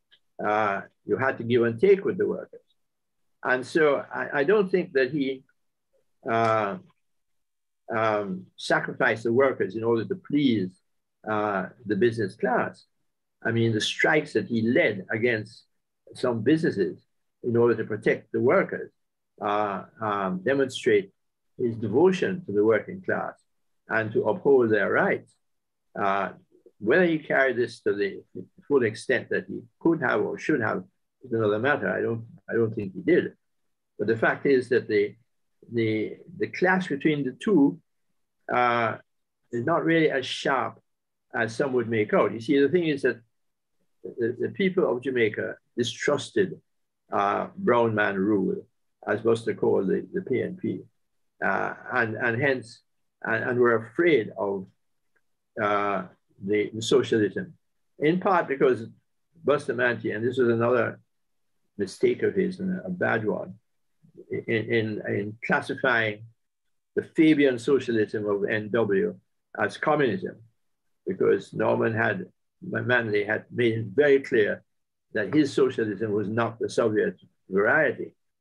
You had to give and take with the workers. And so I don't think that he sacrificed the workers in order to please the business class. I mean, the strikes that he led against some businesses in order to protect the workers demonstrate his devotion to the working class and to uphold their rights. Whether he carried this to the full extent that he could have or should have is another matter. I don't think he did. But the fact is that the clash between the two is not really as sharp as some would make out. You see, the thing is that the people of Jamaica distrusted brown man rule, as Buster called the PNP, and hence were afraid of the socialism, in part because Bustamante, and this was another mistake of his and a bad one, in classifying the Fabian socialism of NW as communism, because Norman Manley had made it very clear that his socialism was not the Soviet variety.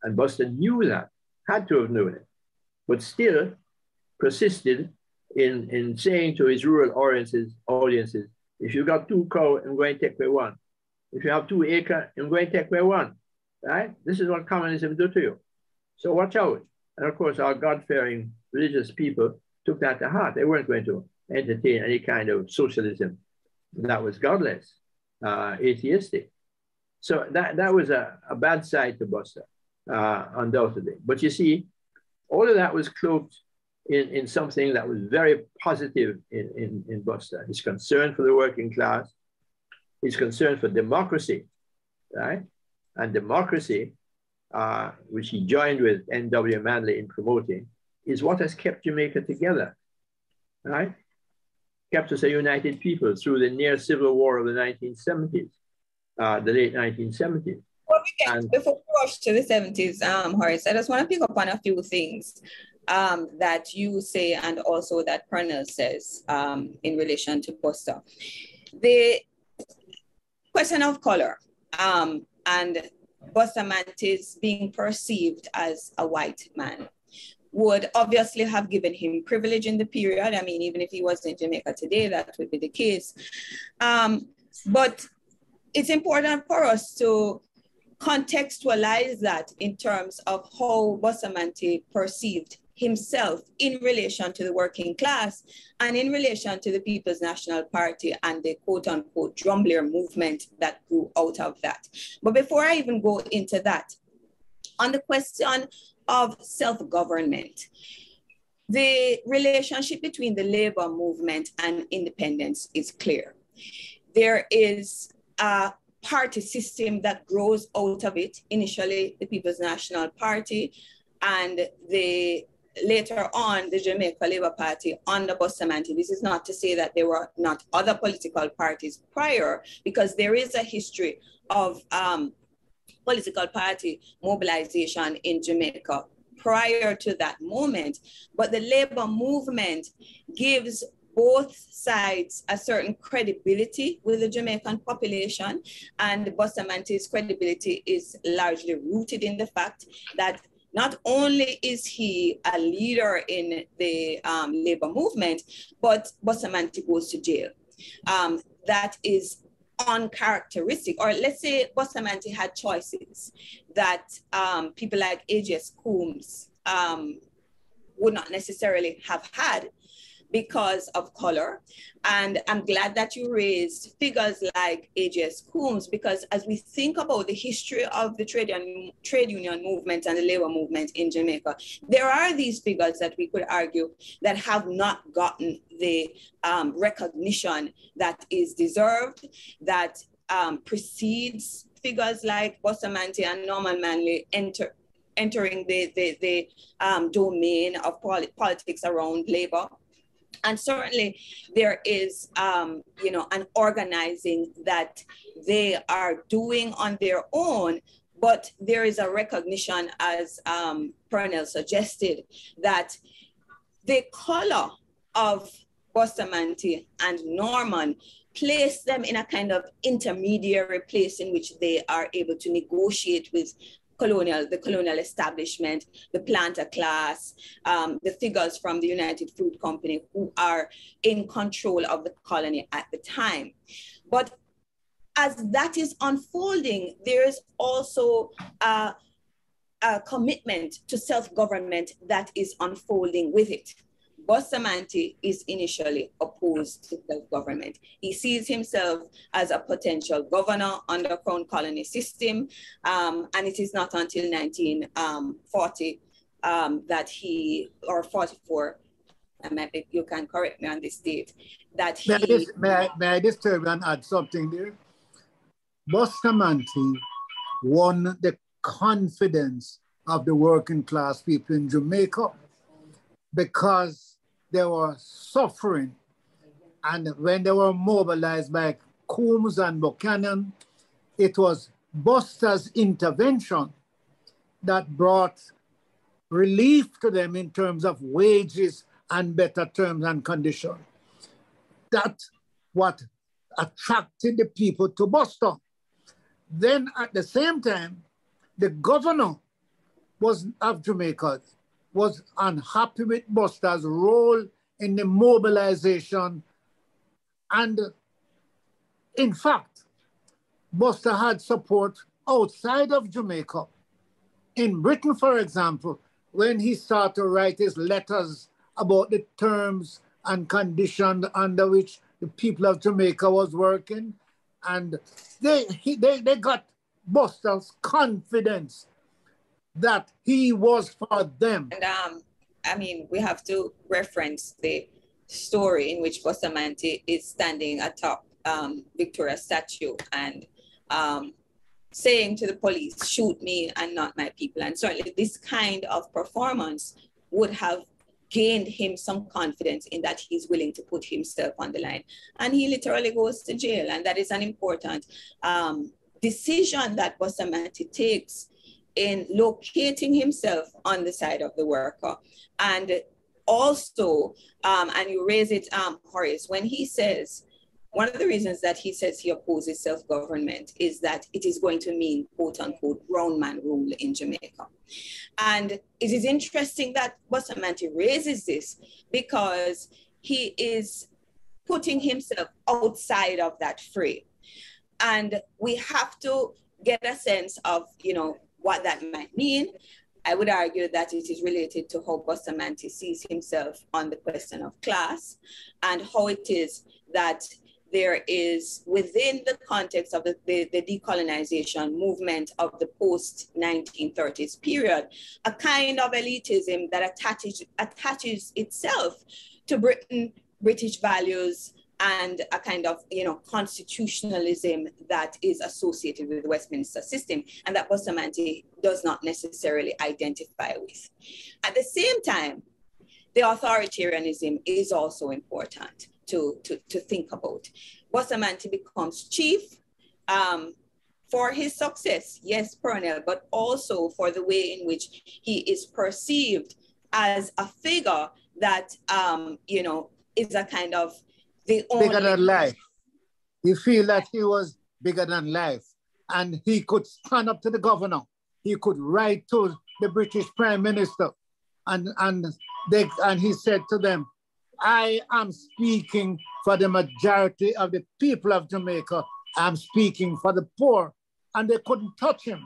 And Buster knew that, had to have known it, but still persisted in saying to his rural audiences, if you got 2 cows, I'm going to take away 1. If you have 2 acres, I'm going to take away 1. Right? This is what communism do to you. So watch out. And of course, our God-fearing religious people took that to heart. They weren't going to entertain any kind of socialism that was godless, atheistic. So that was a bad side to Buster, undoubtedly. But you see, all of that was cloaked in something that was very positive in Buster. His concern for the working class, his concern for democracy, right? And democracy, which he joined with N.W. Manley in promoting, is what has kept Jamaica together, right? Kept us a united people through the near civil war of the 1970s, the late 1970s. Before we rush to the 70s, Horace, I just want to pick up on a few things that you say and also that Pearnel says in relation to Buster. The question of color and Bustamante's being perceived as a white man would obviously have given him privilege in the period. I mean, even if he was in Jamaica today, that would be the case. But it's important for us to contextualize that in terms of how Bustamante perceived himself in relation to the working class and in relation to the People's National Party and the quote-unquote drumbeer movement that grew out of that. But before I even go into that, on the question of self-government, the relationship between the labor movement and independence is clear. There is a party system that grows out of it, initially the People's National Party, and later on the Jamaica Labour Party under Bustamante. This is not to say that there were not other political parties prior, because there is a history of political party mobilization in Jamaica prior to that moment. But the labor movement gives both sides a certain credibility with the Jamaican population, and Bustamante's credibility is largely rooted in the fact that not only is he a leader in the labor movement, but Bustamante goes to jail. That is uncharacteristic, or let's say Bustamante had choices that people like A.J.S. Coombs would not necessarily have had because of color. And I'm glad that you raised figures like A.J.S. Coombs, because as we think about the history of the trade union movement and the labor movement in Jamaica, there are these figures that we could argue that have not gotten the recognition that is deserved, that precedes figures like Bustamante and Norman Manley entering the domain of politics around labor. And certainly there is, an organizing that they are doing on their own, but there is a recognition, as Pearnel suggested, that the color of Bustamante and Norman place them in a kind of intermediary place in which they are able to negotiate with the colonial establishment, the planter class, the figures from the United Fruit Company who are in control of the colony at the time. But as that is unfolding, there is also a commitment to self-government that is unfolding with it. Bustamante is initially opposed to self-government. He sees himself as a potential governor under Crown Colony system, and it is not until 1940 that he, or 44, maybe you can correct me on this date, that he... May I disturb and add something there? Bustamante won the confidence of the working class people in Jamaica because they were suffering. And when they were mobilized by Coombs and Buchanan, it was Buster's intervention that brought relief to them in terms of wages and better terms and conditions. That's what attracted the people to Buster. Then at the same time, the governor of Jamaica was unhappy with Buster's role in the mobilization. And in fact, Buster had support outside of Jamaica. In Britain, for example, when he started to write his letters about the terms and conditions under which the people of Jamaica was working, and they got Buster's confidence that he was for them. And I mean, we have to reference the story in which Bustamante is standing atop Victoria's statue and saying to the police, shoot me and not my people. And certainly this kind of performance would have gained him some confidence in that he's willing to put himself on the line. And he literally goes to jail. And that is an important decision that Bustamante takes in locating himself on the side of the worker. And also, and you raise it, Horace, when he says, one of the reasons that he says he opposes self-government is that it is going to mean, quote unquote, brown man rule in Jamaica. And it is interesting that Bustamante raises this because he is putting himself outside of that fray. And we have to get a sense of, you know, what that might mean. I would argue that it is related to how Bustamante sees himself on the question of class and how it is that there is, within the context of the decolonization movement of the post-1930s period, a kind of elitism that attaches itself to British values and a kind of, you know, constitutionalism that is associated with the Westminster system and that Bustamante does not necessarily identify with. At the same time, the authoritarianism is also important to think about. Bustamante becomes chief for his success, yes, Pearnel, but also for the way in which he is perceived as a figure that, you know, is a kind of the only... Bigger than life. He feel that he was bigger than life and he could stand up to the governor. He could write to the British Prime Minister and he said to them, I am speaking for the majority of the people of Jamaica. I'm speaking for the poor. And they couldn't touch him.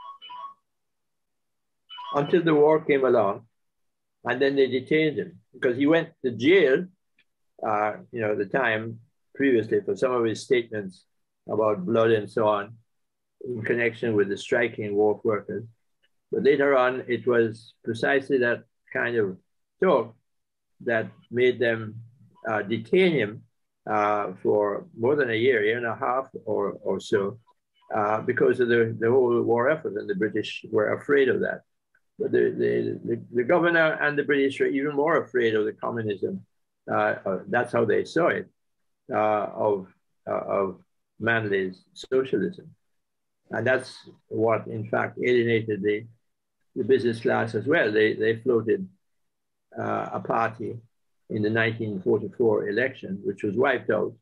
Until the war came along, and then they detained him because he went to jail, you know, the time previously for some of his statements about blood and so on in connection with the striking wharf workers. But later on, it was precisely that kind of talk that made them detain him for more than a year and a half or so, because of the whole war effort, and the British were afraid of that. But the governor and the British were even more afraid of the communism. That's how they saw it, of Manley's socialism. And that's what, in fact, alienated the business class as well. They floated a party in the 1944 election, which was wiped out.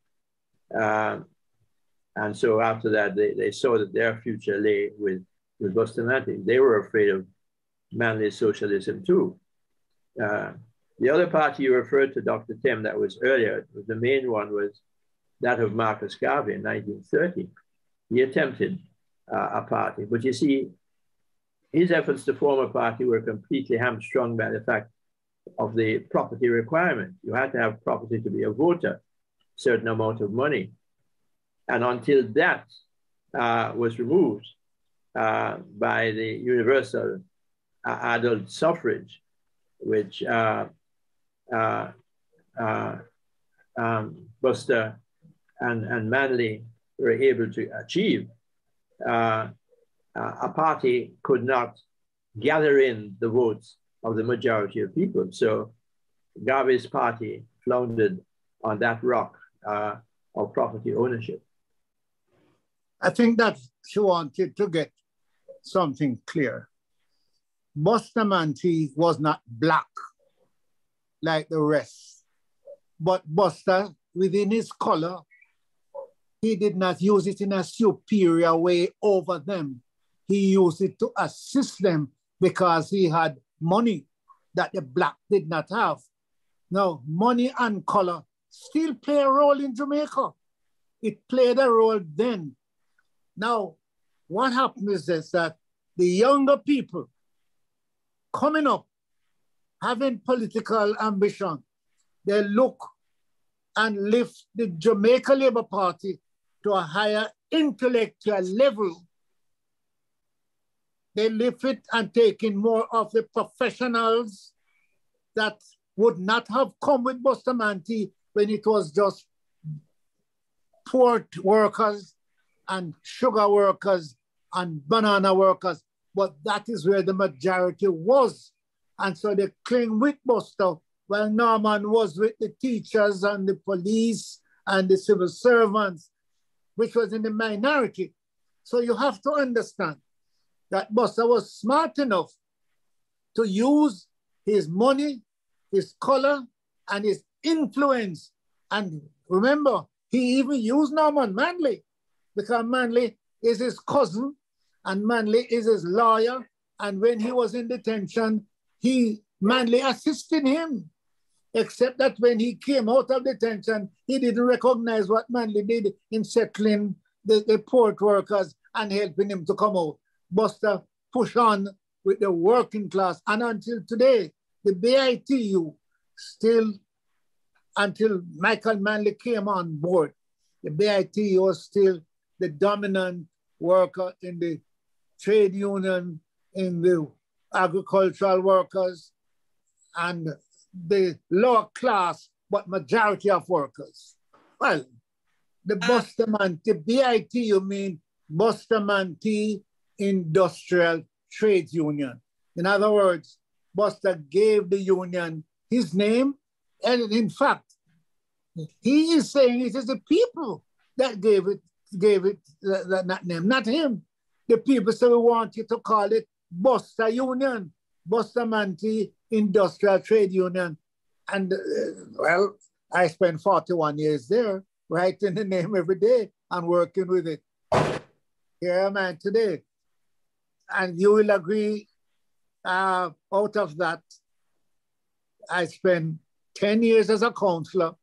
And so after that, they saw that their future lay with Bustamante. They were afraid of Manley's socialism too. The other party you referred to, Dr. Thame, that was earlier, the main one was that of Marcus Garvey in 1930. He attempted a party, but you see, his efforts to form a party were completely hamstrung by the fact of the property requirement. You had to have property to be a voter, certain amount of money. And until that was removed by the universal adult suffrage, which Buster and Manley were able to achieve, a party could not gather in the votes of the majority of people. So Garvey's party floundered on that rock of property ownership. I think that she wanted to get something clear. Bustamante was not black like the rest, but Buster, within his color, he did not use it in a superior way over them. He used it to assist them because he had money that the black did not have. Now, money and color still play a role in Jamaica. It played a role then. Now, what happens is that the younger people coming up, having political ambition, they look and lift the Jamaica Labour Party to a higher intellectual level. They lift it and take in more of the professionals that would not have come with Bustamante when it was just port workers and sugar workers and banana workers. But that is where the majority was. And so they cling with Buster while Norman was with the teachers and the police and the civil servants, which was in the minority. So you have to understand that Buster was smart enough to use his money, his color, and his influence. And remember, he even used Norman Manley, because Manley is his cousin and Manley is his lawyer. And when he was in detention, Manley assisted him, except that when he came out of detention, he didn't recognize what Manley did in settling the port workers and helping him to come out. Buster pushed on with the working class. And until today, the BITU still, until Michael Manley came on board, the BITU was still the dominant worker in the trade union, in the agricultural workers, and the lower class, but majority of workers. Well, the Bustamante, BITU mean Bustamante Industrial Trade Union. In other words, Buster gave the union his name, and in fact, he is saying it is the people that gave it that name, not him. The people say we want you to call it Buster Union, Bustamante Industrial Trade Union. And well, I spent 41 years there, writing the name every day and working with it. Here am I today. And you will agree, out of that, I spent 10 years as a councillor,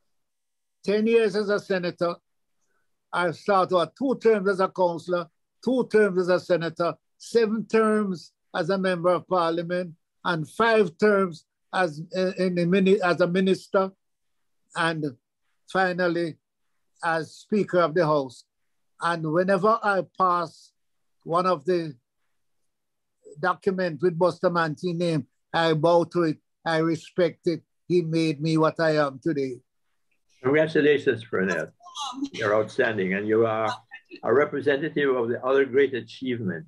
10 years as a senator. I started with 2 terms as a councillor, 2 terms as a senator, 7 terms as a member of parliament, and 5 terms as a minister, and finally as Speaker of the House. And whenever I pass one of the documents with Bustamante name, I bow to it, I respect it. He made me what I am today. Congratulations, Pearnel. You're outstanding, and you are a representative of the other great achievement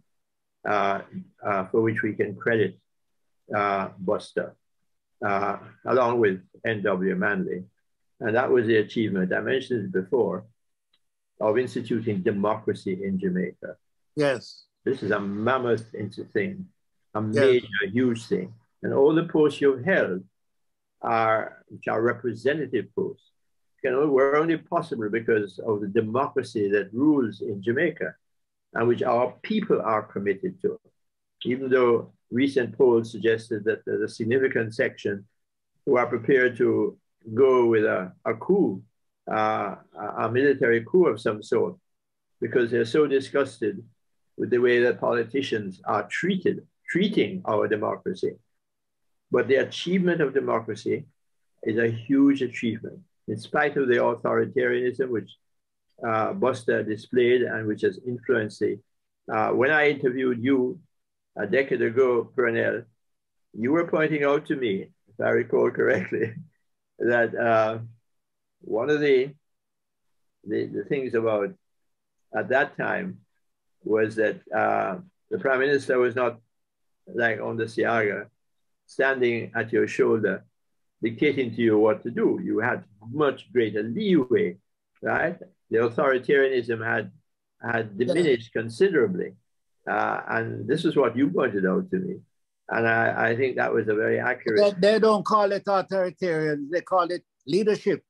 for which we can credit Buster, along with N.W. Manley. And that was the achievement, I mentioned it before, of instituting democracy in Jamaica. Yes. This is a mammoth thing, a major, huge thing. And all the posts you've held which are representative posts, were only possible because of the democracy that rules in Jamaica and which our people are committed to. Even though recent polls suggested that there's a significant section who are prepared to go with a coup, a military coup of some sort, because they're so disgusted with the way that politicians are treating our democracy. But the achievement of democracy is a huge achievement, in spite of the authoritarianism which Buster displayed and which has influenced it. When I interviewed you a decade ago, Pearnel, you were pointing out to me, if I recall correctly, that one of the things about at that time was that the Prime Minister was not like on the Siaga, standing at your shoulder, dictating to you what to do. You had much greater leeway, right? The authoritarianism had diminished considerably. And this is what you pointed out to me. And I think that was a very accurate. They don't call it authoritarian, they call it leadership.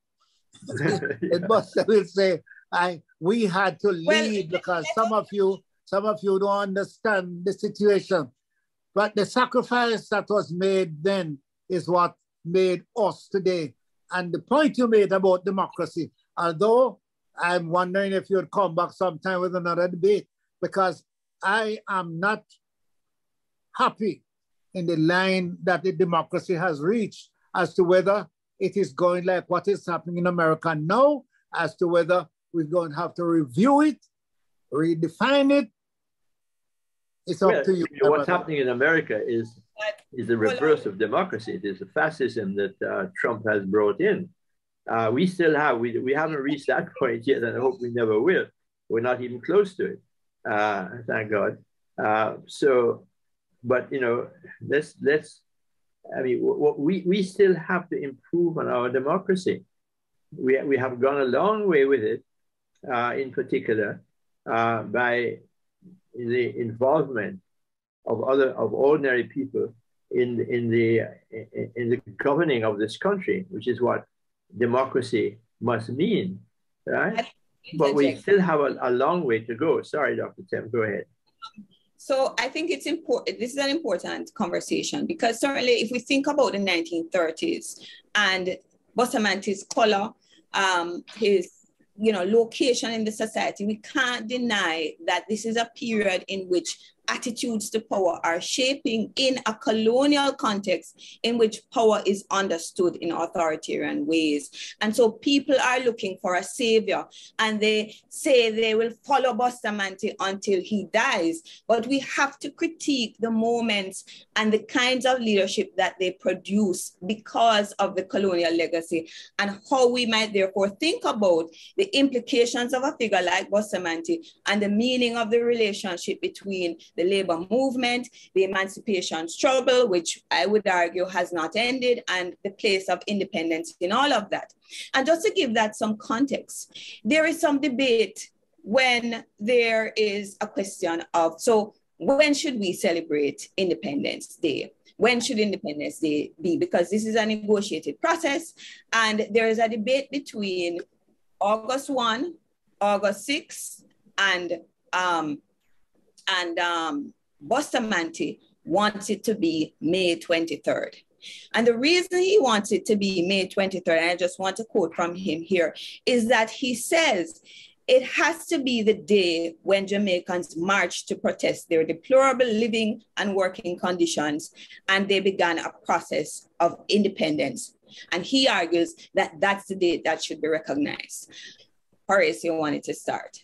Buster will say, we had to lead because some of you don't understand the situation. But the sacrifice that was made then is what made us today. And the point you made about democracy, although I'm wondering if you'd come back sometime with another debate, because I am not happy in the line that the democracy has reached as to whether it is going like what is happening in America now, as to whether we're going to have to review it, redefine it. It's up to you. What's happening in America is the reverse of democracy. It is the fascism that Trump has brought in. We still have, we haven't reached that point yet, and I hope we never will. We're not even close to it, thank God. But you know, I mean, we still have to improve on our democracy. We have gone a long way with it, in particular, by the involvement of ordinary people in the governing of this country, which is what democracy must mean, right? But we still have a long way to go. Sorry, Dr. Thame, go ahead. So I think it's important, this is an important conversation, because certainly if we think about the 1930s and Bustamante's color, his location in the society, we can't deny that this is a period in which attitudes to power are shaping in a colonial context in which power is understood in authoritarian ways. And so people are looking for a savior, and they say they will follow Bustamante until he dies. But we have to critique the moments and the kinds of leadership that they produce because of the colonial legacy, and how we might therefore think about the implications of a figure like Bustamante and the meaning of the relationship between the labor movement, the emancipation struggle, which I would argue has not ended, and the place of independence in all of that. And just to give that some context, there is some debate when there is a question of, so when should we celebrate Independence Day? When should Independence Day be? Because this is a negotiated process, and there is a debate between August 1, August 6, and Bustamante wants it to be May 23rd. And the reason he wants it to be May 23rd, and I just want to quote from him here, is that he says it has to be the day when Jamaicans marched to protest their deplorable living and working conditions, and they began a process of independence. And he argues that that's the date that should be recognized. Horace, you wanted to start.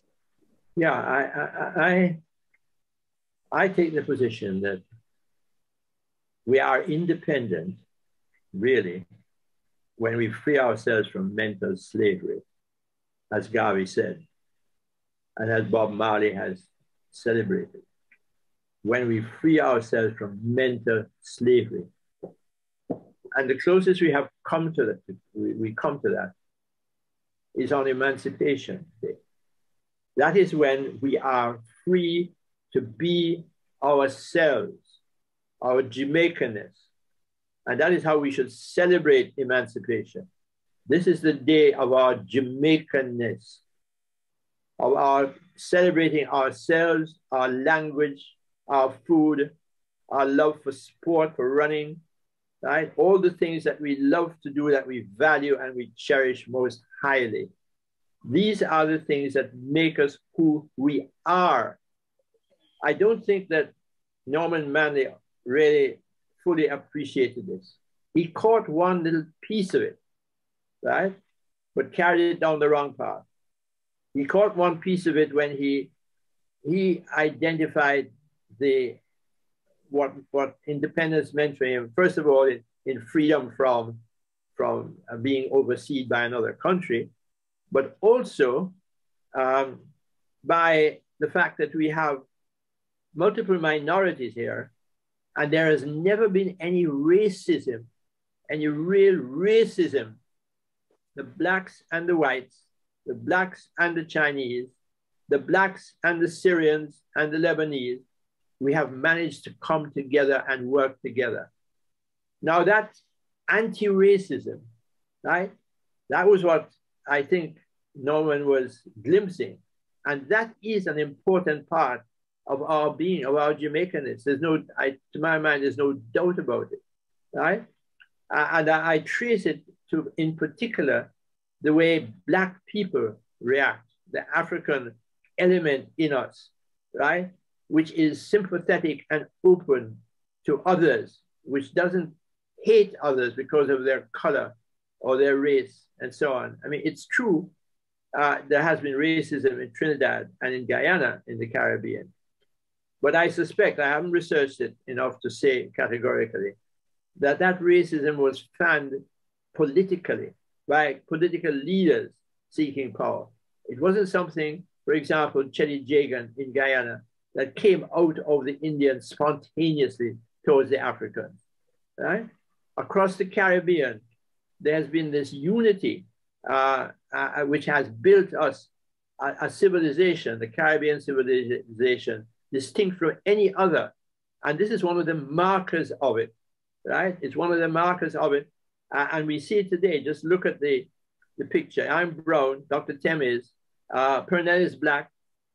Yeah, I take the position that we are independent, really, when we free ourselves from mental slavery, as Garvey said, and as Bob Marley has celebrated. When we free ourselves from mental slavery. And the closest we have come to that, we come to that, is on Emancipation Day. That is when we are free to be ourselves, our Jamaicanness. And that is how we should celebrate emancipation. This is the day of our Jamaicanness, of our celebrating ourselves, our language, our food, our love for sport, for running, right? All the things that we love to do, that we value and we cherish most highly. These are the things that make us who we are. I don't think that Norman Manley really fully appreciated this. He caught one little piece of it, right? But carried it down the wrong path. He caught one piece of it when he identified what independence meant for him. First of all, in freedom from being overseen by another country, but also by the fact that we have multiple minorities here, and there has never been any racism, any real racism. The blacks and the whites, the blacks and the Chinese, the blacks and the Syrians and the Lebanese, we have managed to come together and work together. Now that's anti-racism, right? That was what I think Norman was glimpsing. And that is an important part of our being, of our Jamaicanness. There's no, to my mind, there's no doubt about it, right? And I trace it to, in particular, the way Black people react, the African element in us, right? Which is sympathetic and open to others, which doesn't hate others because of their color or their race and so on. I mean, it's true, there has been racism in Trinidad and in Guyana in the Caribbean. But I suspect, I haven't researched it enough to say categorically, that that racism was fanned politically by political leaders seeking power. It wasn't something, for example, Chetty Jagan in Guyana, that came out of the Indians spontaneously towards the Africans, right? Across the Caribbean, there has been this unity which has built us a civilization, the Caribbean civilization, distinct from any other. And this is one of the markers of it, right? It's one of the markers of it. And we see it today. Just look at the picture. I'm brown, Dr. Thame is, Pearnel is Black,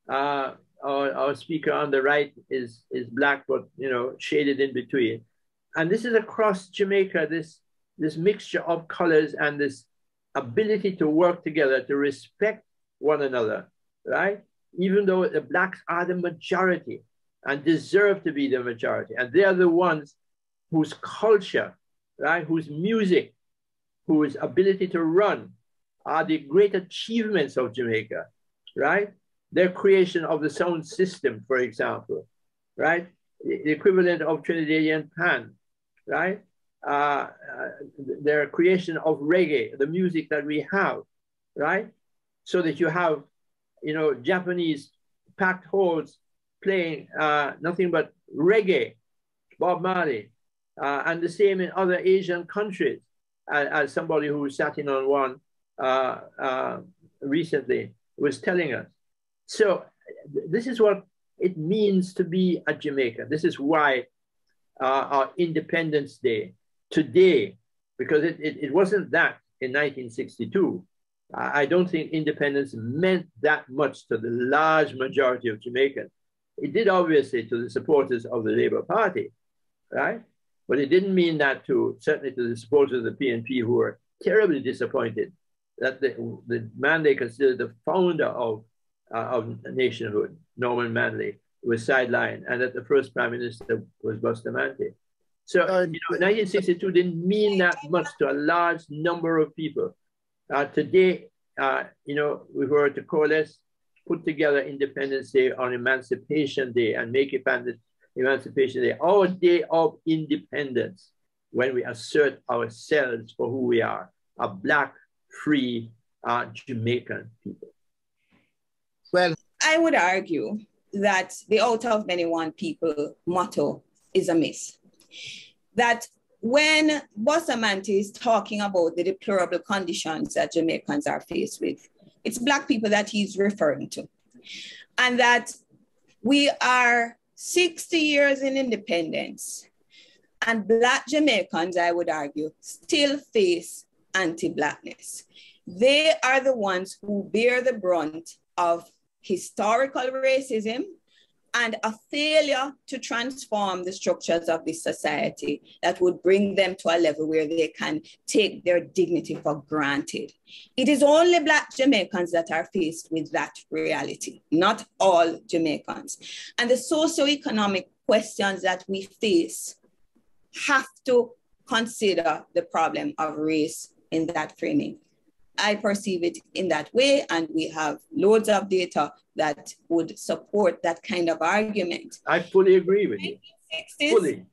our speaker on the right is Black, but shaded in between. And this is across Jamaica, this mixture of colors and this ability to work together, to respect one another, right? Even though the Blacks are the majority and deserve to be the majority. And they are the ones whose culture, right, whose music, whose ability to run are the great achievements of Jamaica, right? Their creation of the sound system, for example, right? The equivalent of Trinidadian pan, right? Their creation of reggae, the music that we have, right? So that you have, Japanese packed halls playing nothing but reggae, Bob Marley, and the same in other Asian countries, as somebody who sat in on one recently was telling us. So this is what it means to be a Jamaican. This is why our Independence Day today, because it wasn't that in 1962. I don't think independence meant that much to the large majority of Jamaicans. It did obviously to the supporters of the Labour Party, right? But it didn't mean that certainly to the supporters of the PNP who were terribly disappointed that the man they considered the founder of nationhood, Norman Manley, was sidelined, and that the first Prime Minister was Bustamante. So 1962 didn't mean that much to a large number of people. Today, we were to coalesce, put together Independence Day on Emancipation Day and make it Emancipation Day our day of independence, when we assert ourselves for who we are, a Black, free Jamaican people. Well, I would argue that the out of many one people motto is a miss. That when Bustamante is talking about the deplorable conditions that Jamaicans are faced with, it's Black people that he's referring to. And that we are 60 years in independence, and Black Jamaicans, I would argue, still face anti-Blackness. They are the ones who bear the brunt of historical racism and a failure to transform the structures of this society that would bring them to a level where they can take their dignity for granted. It is only Black Jamaicans that are faced with that reality, not all Jamaicans. And the socioeconomic questions that we face have to consider the problem of race in that framing. I perceive it in that way, and we have loads of data that would support that kind of argument. I fully agree with you. Fully.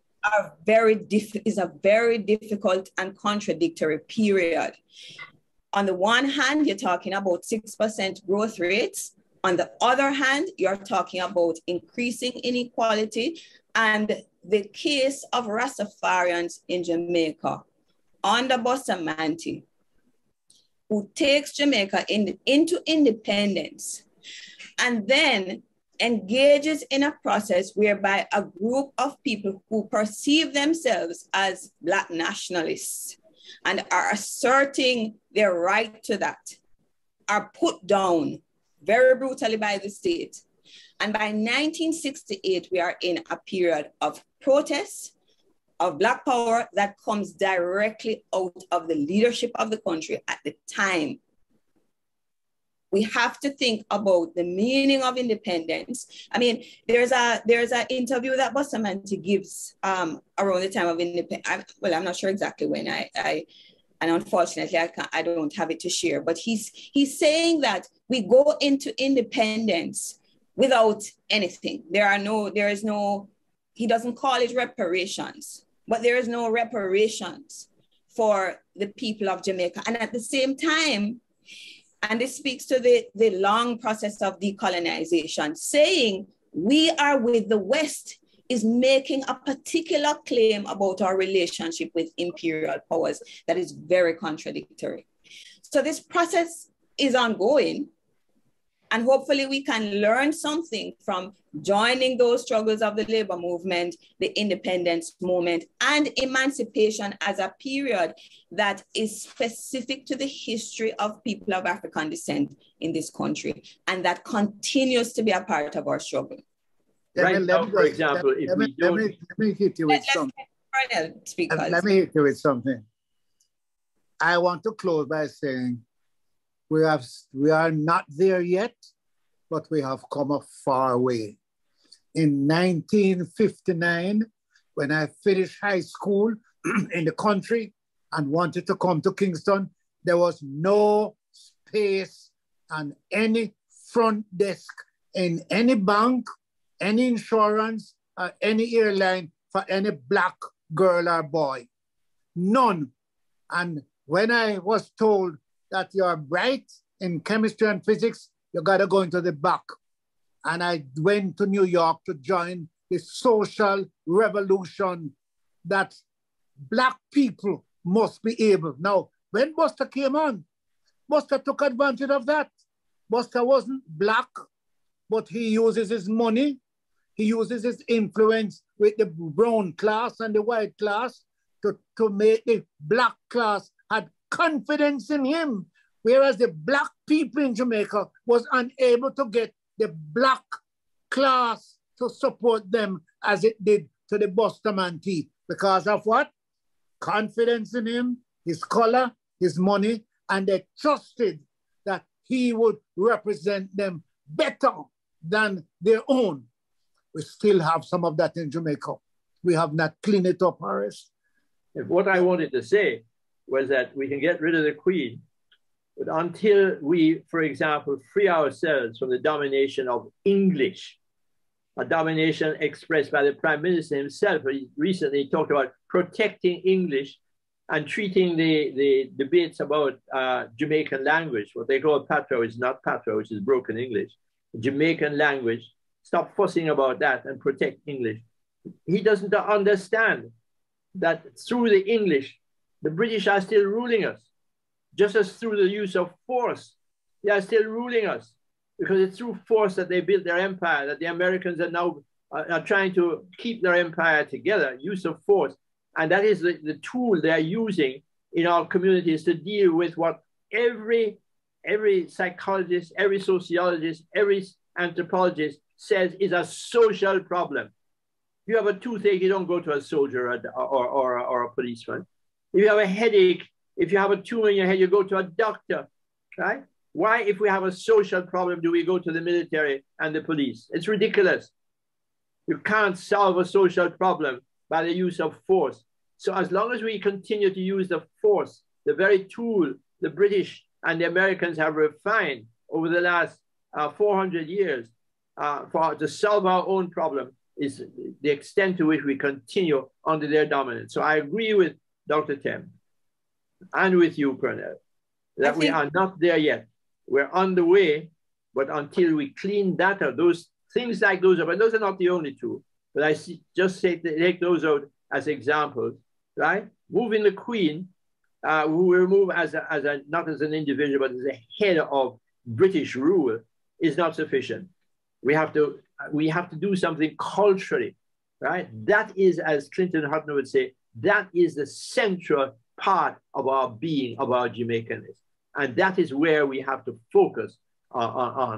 Is a very difficult and contradictory period. On the one hand, you're talking about 6% growth rates. On the other hand, you're talking about increasing inequality, and the case of Rastafarians in Jamaica under Bustamante, who takes Jamaica into independence and then engages in a process whereby a group of people who perceive themselves as Black nationalists and are asserting their right to that are put down very brutally by the state. And by 1968, we are in a period of protest, of Black power that comes directly out of the leadership of the country at the time. We have to think about the meaning of independence. I mean, there's an interview that Bustamante gives around the time of independence. Well, I'm not sure exactly when. And unfortunately, I don't have it to share. But he's saying that we go into independence without anything. There is no. He doesn't call it reparations, but there is no reparations for the people of Jamaica. And at the same time, and this speaks to the long process of decolonization, saying we are with the West is making a particular claim about our relationship with imperial powers that is very contradictory. So this process is ongoing, and hopefully we can learn something from joining those struggles of the labor movement, the independence movement, and emancipation as a period that is specific to the history of people of African descent in this country, and that continues to be a part of our struggle. Right now, for example, if we don't... Let me hit you with something. Let me hit you with something. I want to close by saying we are not there yet, but we have come a far way. In 1959, when I finished high school in the country and wanted to come to Kingston, there was no space on any front desk in any bank, any insurance, or any airline for any Black girl or boy. None. And when I was told that you're bright in chemistry and physics, you gotta go into the back. And I went to New York to join the social revolution that Black people must be able. Now, when Buster came on, Buster took advantage of that. Buster wasn't Black, but he uses his money, he uses his influence with the brown class and the white class to make the Black class had confidence in him, whereas the Black people in Jamaica was unable to get the Black class to support them as it did to the Bustamante. Because of what? Confidence in him, his color, his money, and they trusted that he would represent them better than their own. We still have some of that in Jamaica. We have not cleaned it up, Horace. What I wanted to say was that we can get rid of the Queen, but until we, for example, free ourselves from the domination of English, a domination expressed by the Prime Minister himself. He recently talked about protecting English and treating the debates about Jamaican language, what they call patois is not patois, which is broken English. Jamaican language, stop fussing about that and protect English. He doesn't understand that through the English, the British are still ruling us. Just as through the use of force, they are still ruling us, because it's through force that they built their empire, that the Americans are now are trying to keep their empire together, use of force. And that is the tool they are using in our communities to deal with what every psychologist, every sociologist, every anthropologist says is a social problem. If you have a toothache, you don't go to a soldier or a policeman. If you have a headache, if you have a tumor in your head, you go to a doctor, right? Why, if we have a social problem, do we go to the military and the police? It's ridiculous. You can't solve a social problem by the use of force. So as long as we continue to use the force, the very tool the British and the Americans have refined over the last 400 years to solve our own problem, is the extent to which we continue under their dominance. So I agree with Dr. Thame and with you, Pearnel, that we are not there yet. We're on the way, but until we clean that up, those things like those up, and those are not the only two, but I just say take those out as examples, right? Moving the Queen, who we remove not as an individual, but as a head of British rule, is not sufficient. We have to do something culturally, right? That is, as Clinton Hutton would say, that is the central part of our being, of our Jamaicanness. And that is where we have to focus on.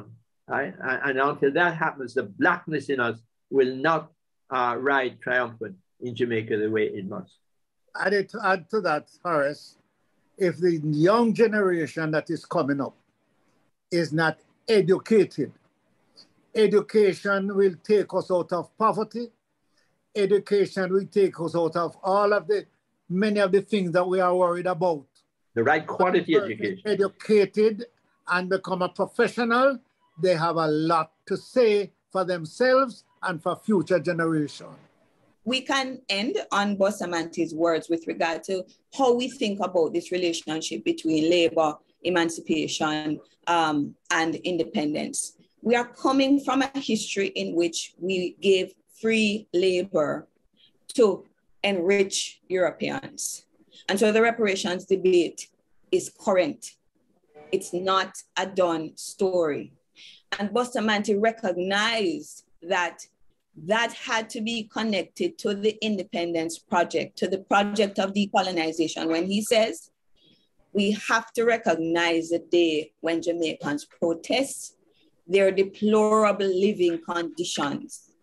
And until that happens, the blackness in us will not ride triumphant in Jamaica the way it must. To add to that, Horace, if the young generation that is coming up is not educated, education will take us out of poverty. Education will take us out of all of many of the things that we are worried about. The right quality education. Educated and become a professional, they have a lot to say for themselves and for future generations. We can end on Bustamante's words with regard to how we think about this relationship between labor, emancipation, and independence. We are coming from a history in which we gave free labor to enrich Europeans. And so the reparations debate is current. It's not a done story. And Bustamante recognized that that had to be connected to the independence project, to the project of decolonization, when he says, we have to recognize the day when Jamaicans protest their deplorable living conditions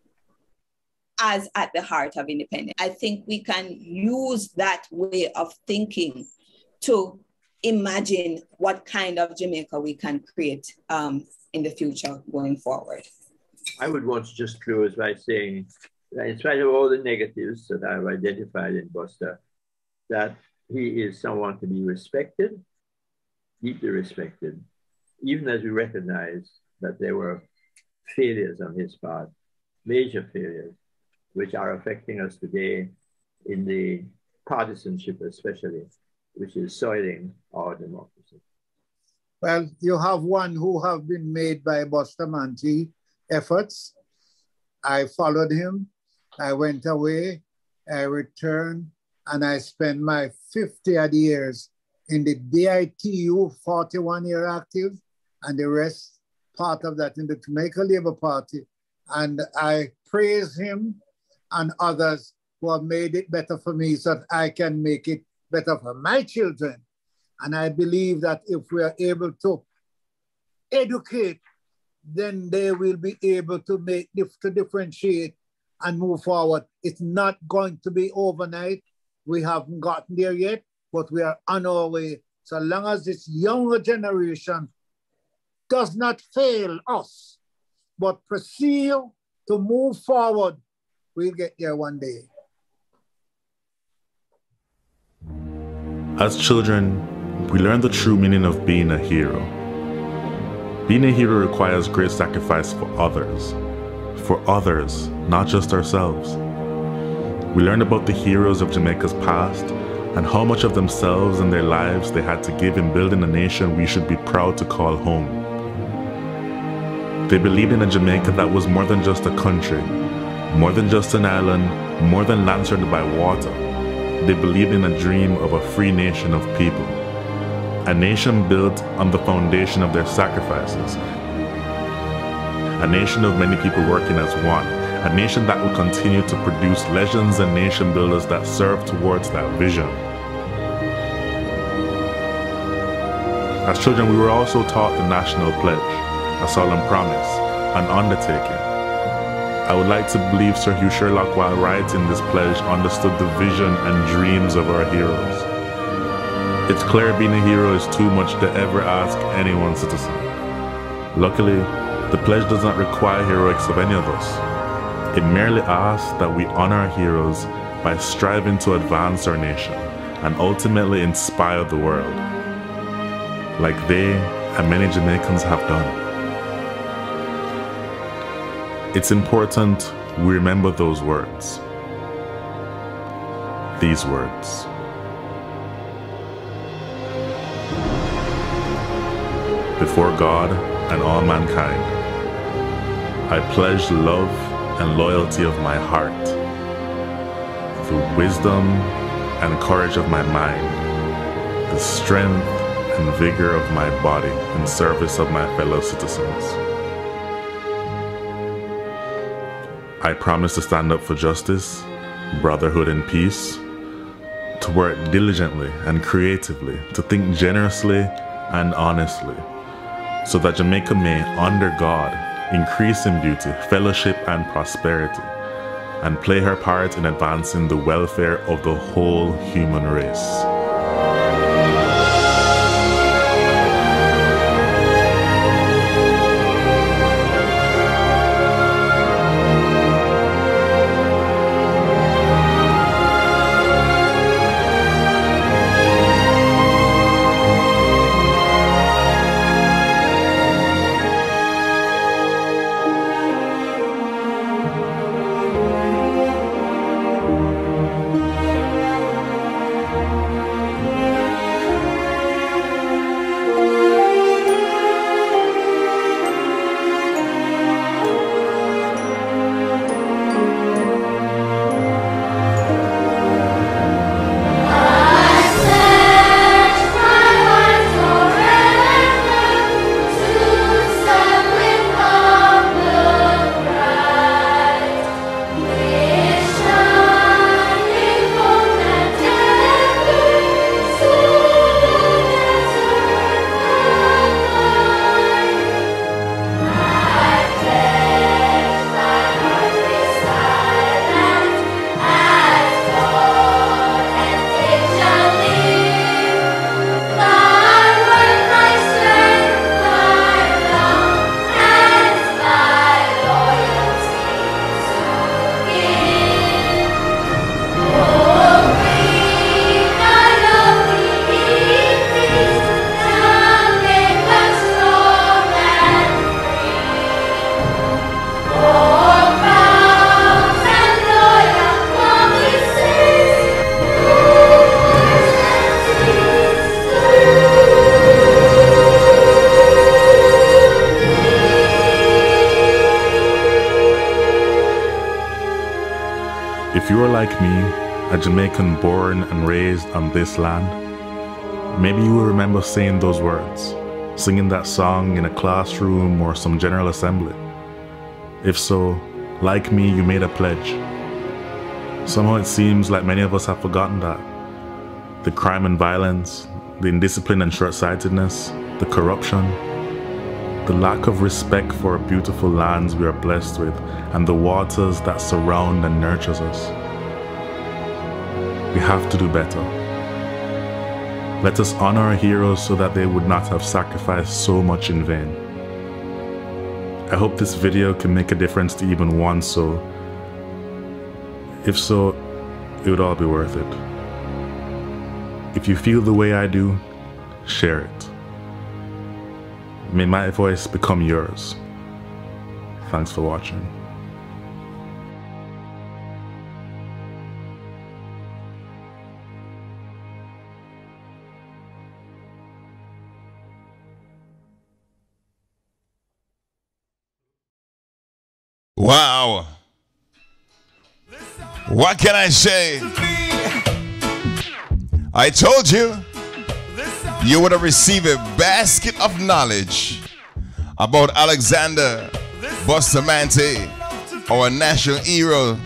as at the heart of independence. I think we can use that way of thinking to imagine what kind of Jamaica we can create in the future going forward. I would want to just close by saying that in spite of all the negatives that I've identified in Buster, that he is someone to be respected, deeply respected, even as we recognize that there were failures on his part, major failures, which are affecting us today in the partisanship especially, which is soiling our democracy. Well, you have one who have been made by Bustamante efforts. I followed him, I went away, I returned, and I spent my 50-odd years in the DITU, 41-year active, and the rest, part of that in the Jamaica Labour Party. And I praise him and others who have made it better for me so that I can make it better for my children. And I believe that if we are able to educate, then they will be able to differentiate and move forward. It's not going to be overnight. We haven't gotten there yet, but we are on our way. So long as this younger generation does not fail us, but proceed to move forward, we'll get there one day. As children, we learn the true meaning of being a hero. Being a hero requires great sacrifice for others, not just ourselves. We learn about the heroes of Jamaica's past and how much of themselves and their lives they had to give in building a nation we should be proud to call home. They believed in a Jamaica that was more than just a country, more than just an island, more than land surrounded by water. They believed in a dream of a free nation of people. A nation built on the foundation of their sacrifices. A nation of many people working as one. A nation that will continue to produce legends and nation builders that serve towards that vision. As children, we were also taught the national pledge, a solemn promise, an undertaking. I would like to believe Sir Hugh Sherlock, while writing this pledge, understood the vision and dreams of our heroes. It's clear being a hero is too much to ever ask any one citizen. Luckily, the pledge does not require heroics of any of us. It merely asks that we honor our heroes by striving to advance our nation and ultimately inspire the world, like they and many Jamaicans have done. It's important we remember those words. These words. Before God and all mankind, I pledge the love and loyalty of my heart, the wisdom and courage of my mind, the strength and vigor of my body in service of my fellow citizens. I promise to stand up for justice, brotherhood, and peace, to work diligently and creatively, to think generously and honestly, so that Jamaica may, under God, increase in beauty, fellowship, and prosperity, and play her part in advancing the welfare of the whole human race. If you are like me, a Jamaican born and raised on this land, maybe you will remember saying those words, singing that song in a classroom or some general assembly. If so, like me, you made a pledge. Somehow it seems like many of us have forgotten that. The crime and violence, the indiscipline and short-sightedness, the corruption, the lack of respect for our beautiful lands we are blessed with, and the waters that surround and nurtures us. We have to do better. Let us honor our heroes so that they would not have sacrificed so much in vain. I hope this video can make a difference to even one soul. If so, it would all be worth it. If you feel the way I do, share it. May my voice become yours. Thanks for watching. Wow. What can I say? I told you, you would have received a basket of knowledge about Alexander Bustamante, our national hero.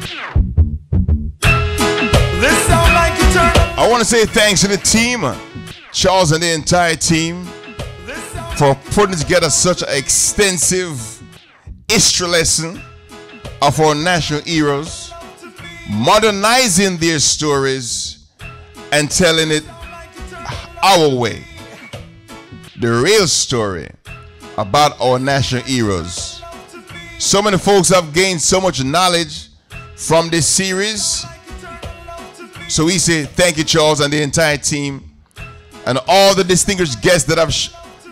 I want to say thanks to the team, Charles and the entire team, for putting together such an extensive history lesson of our national heroes, modernizing their stories and telling it our way. The real story about our national heroes. So many folks have gained so much knowledge from this series. So we say thank you, Charles, and the entire team, and all the distinguished guests that have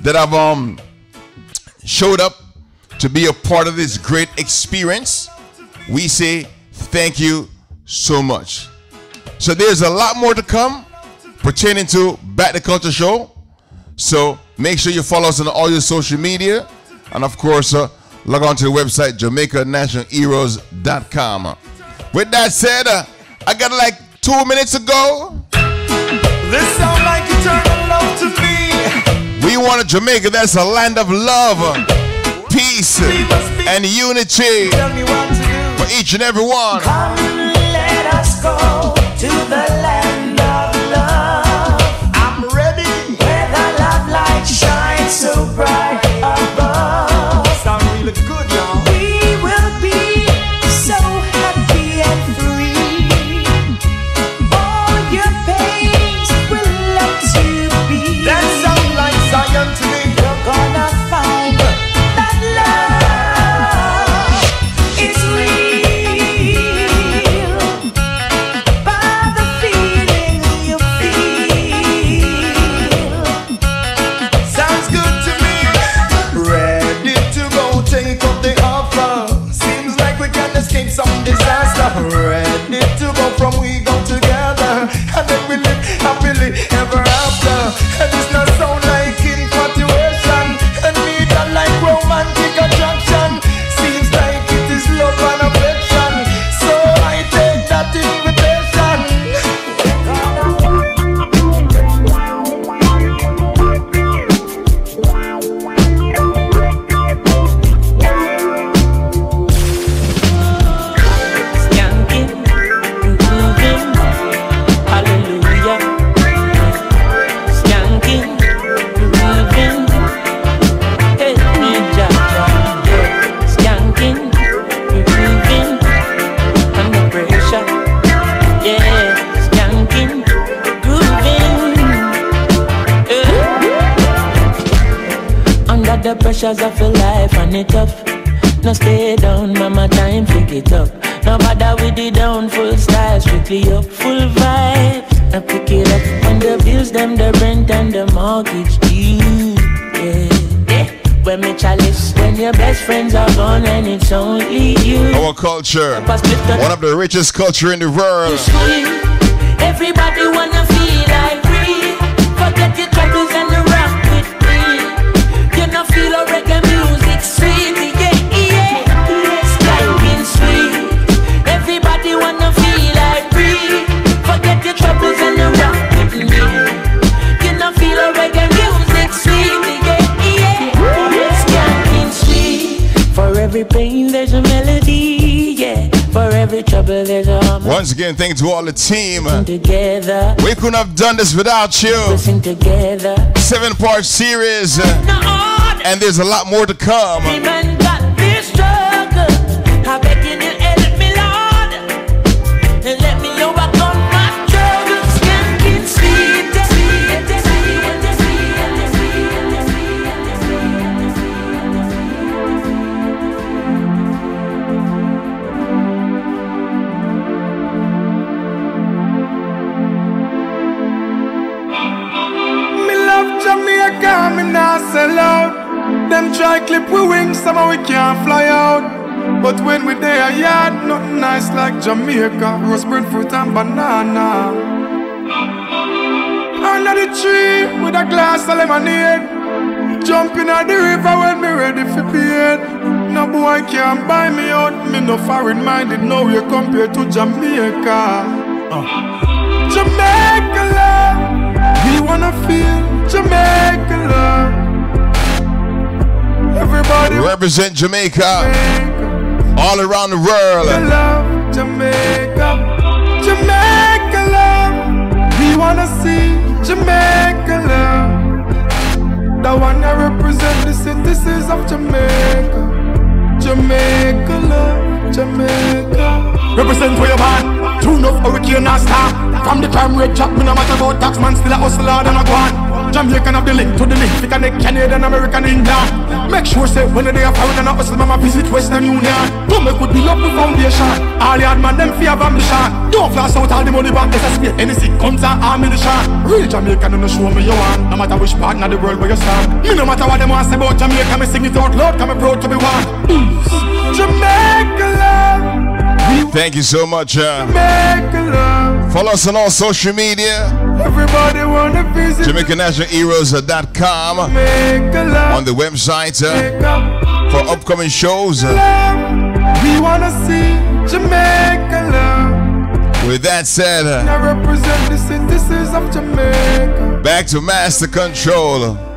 showed up to be a part of this great experience. We say thank you so much. So there's a lot more to come pertaining to Back the Culture Show. So make sure you follow us on all your social media, and of course log on to the website JamaicaNationalHeroes.com. With that said, I got like 2 minutes to go. This sound like eternal love to me. We want a Jamaica that's a land of love, peace, and unity for each and every one. Come, let us go to the land of love. I'm ready. Where the love light shines so bright. disaster. Ready to go from we go together, and then we live happily ever after. And it's not sound like infatuation, and neither like romantic attraction. Seems like it is love and affection, so I take that invitation. The pressures of your life and it tough. No stay down, mama, time pick it up. No bother with the down, full style, strictly up, full vibes. Now pick it up on the bills, them the rent and the mortgage due. Yeah. When me chalice, when your best friends are gone and it's only you. Our culture, one of the richest culture in the world. Everybody wanna feel like free. Forget your troubles and the rock with me. You know feel a reggae music sweet, yeah. Skanking sweet. Everybody wanna feel like free. Forget your troubles and the rock with me. You know feel a reggae music sweet, yeah. Skanking sweet. For every pain there's a melody, yeah. For every trouble there's a harmony. Once again, thank you to all the team. Together. We couldn't have done this without you. Listen together. 7-part series. And there's a lot more to come. Man got this struggle. I beg you to help me, Lord, and let me overcome my struggles. Skanking sweet. Me love Jamaica, me not sell out. Them try clip we wings, somehow we can't fly out. But when we there, yard, nothing nice like Jamaica. Roast breadfruit and banana. Under the tree with a glass of lemonade. Jumping at the river when me ready for bed. No boy can't buy me out. Me no foreign minded, no way compared to Jamaica. Jamaica love, we wanna feel Jamaica love. Everybody represent Jamaica all around the world. Love Jamaica, Jamaica love. We wanna see Jamaica love. The one that represent the citizens of Jamaica. Jamaica love, Jamaica. Represent where you're born. Tune up hurricane and star. From the crime rate jack, me no matter about tax man, still a hustler than a guan. Jamaican have the link to the link, we connect Canadian, American, England. Make sure say when they are foreign and a hustle, mama visit Western Union. Don't make with build up the foundation. All the hard man, them fear of ambition. Don't flash out all the money back, SSP, anything comes and ammunition. Real Jamaican, no show me you want. No matter which part of the world where you stand. Me no matter what them want say about Jamaica, me sing it out loud, come proud to be one. Jamaica love. Thank you so much. Jamaica love. Follow us on all social media. Everybody wanna visit Jamaica National Heroes.com on the website for upcoming shows. We wanna see Jamaica love. With that said, I represent the citizens of Jamaica. Back to Master Control.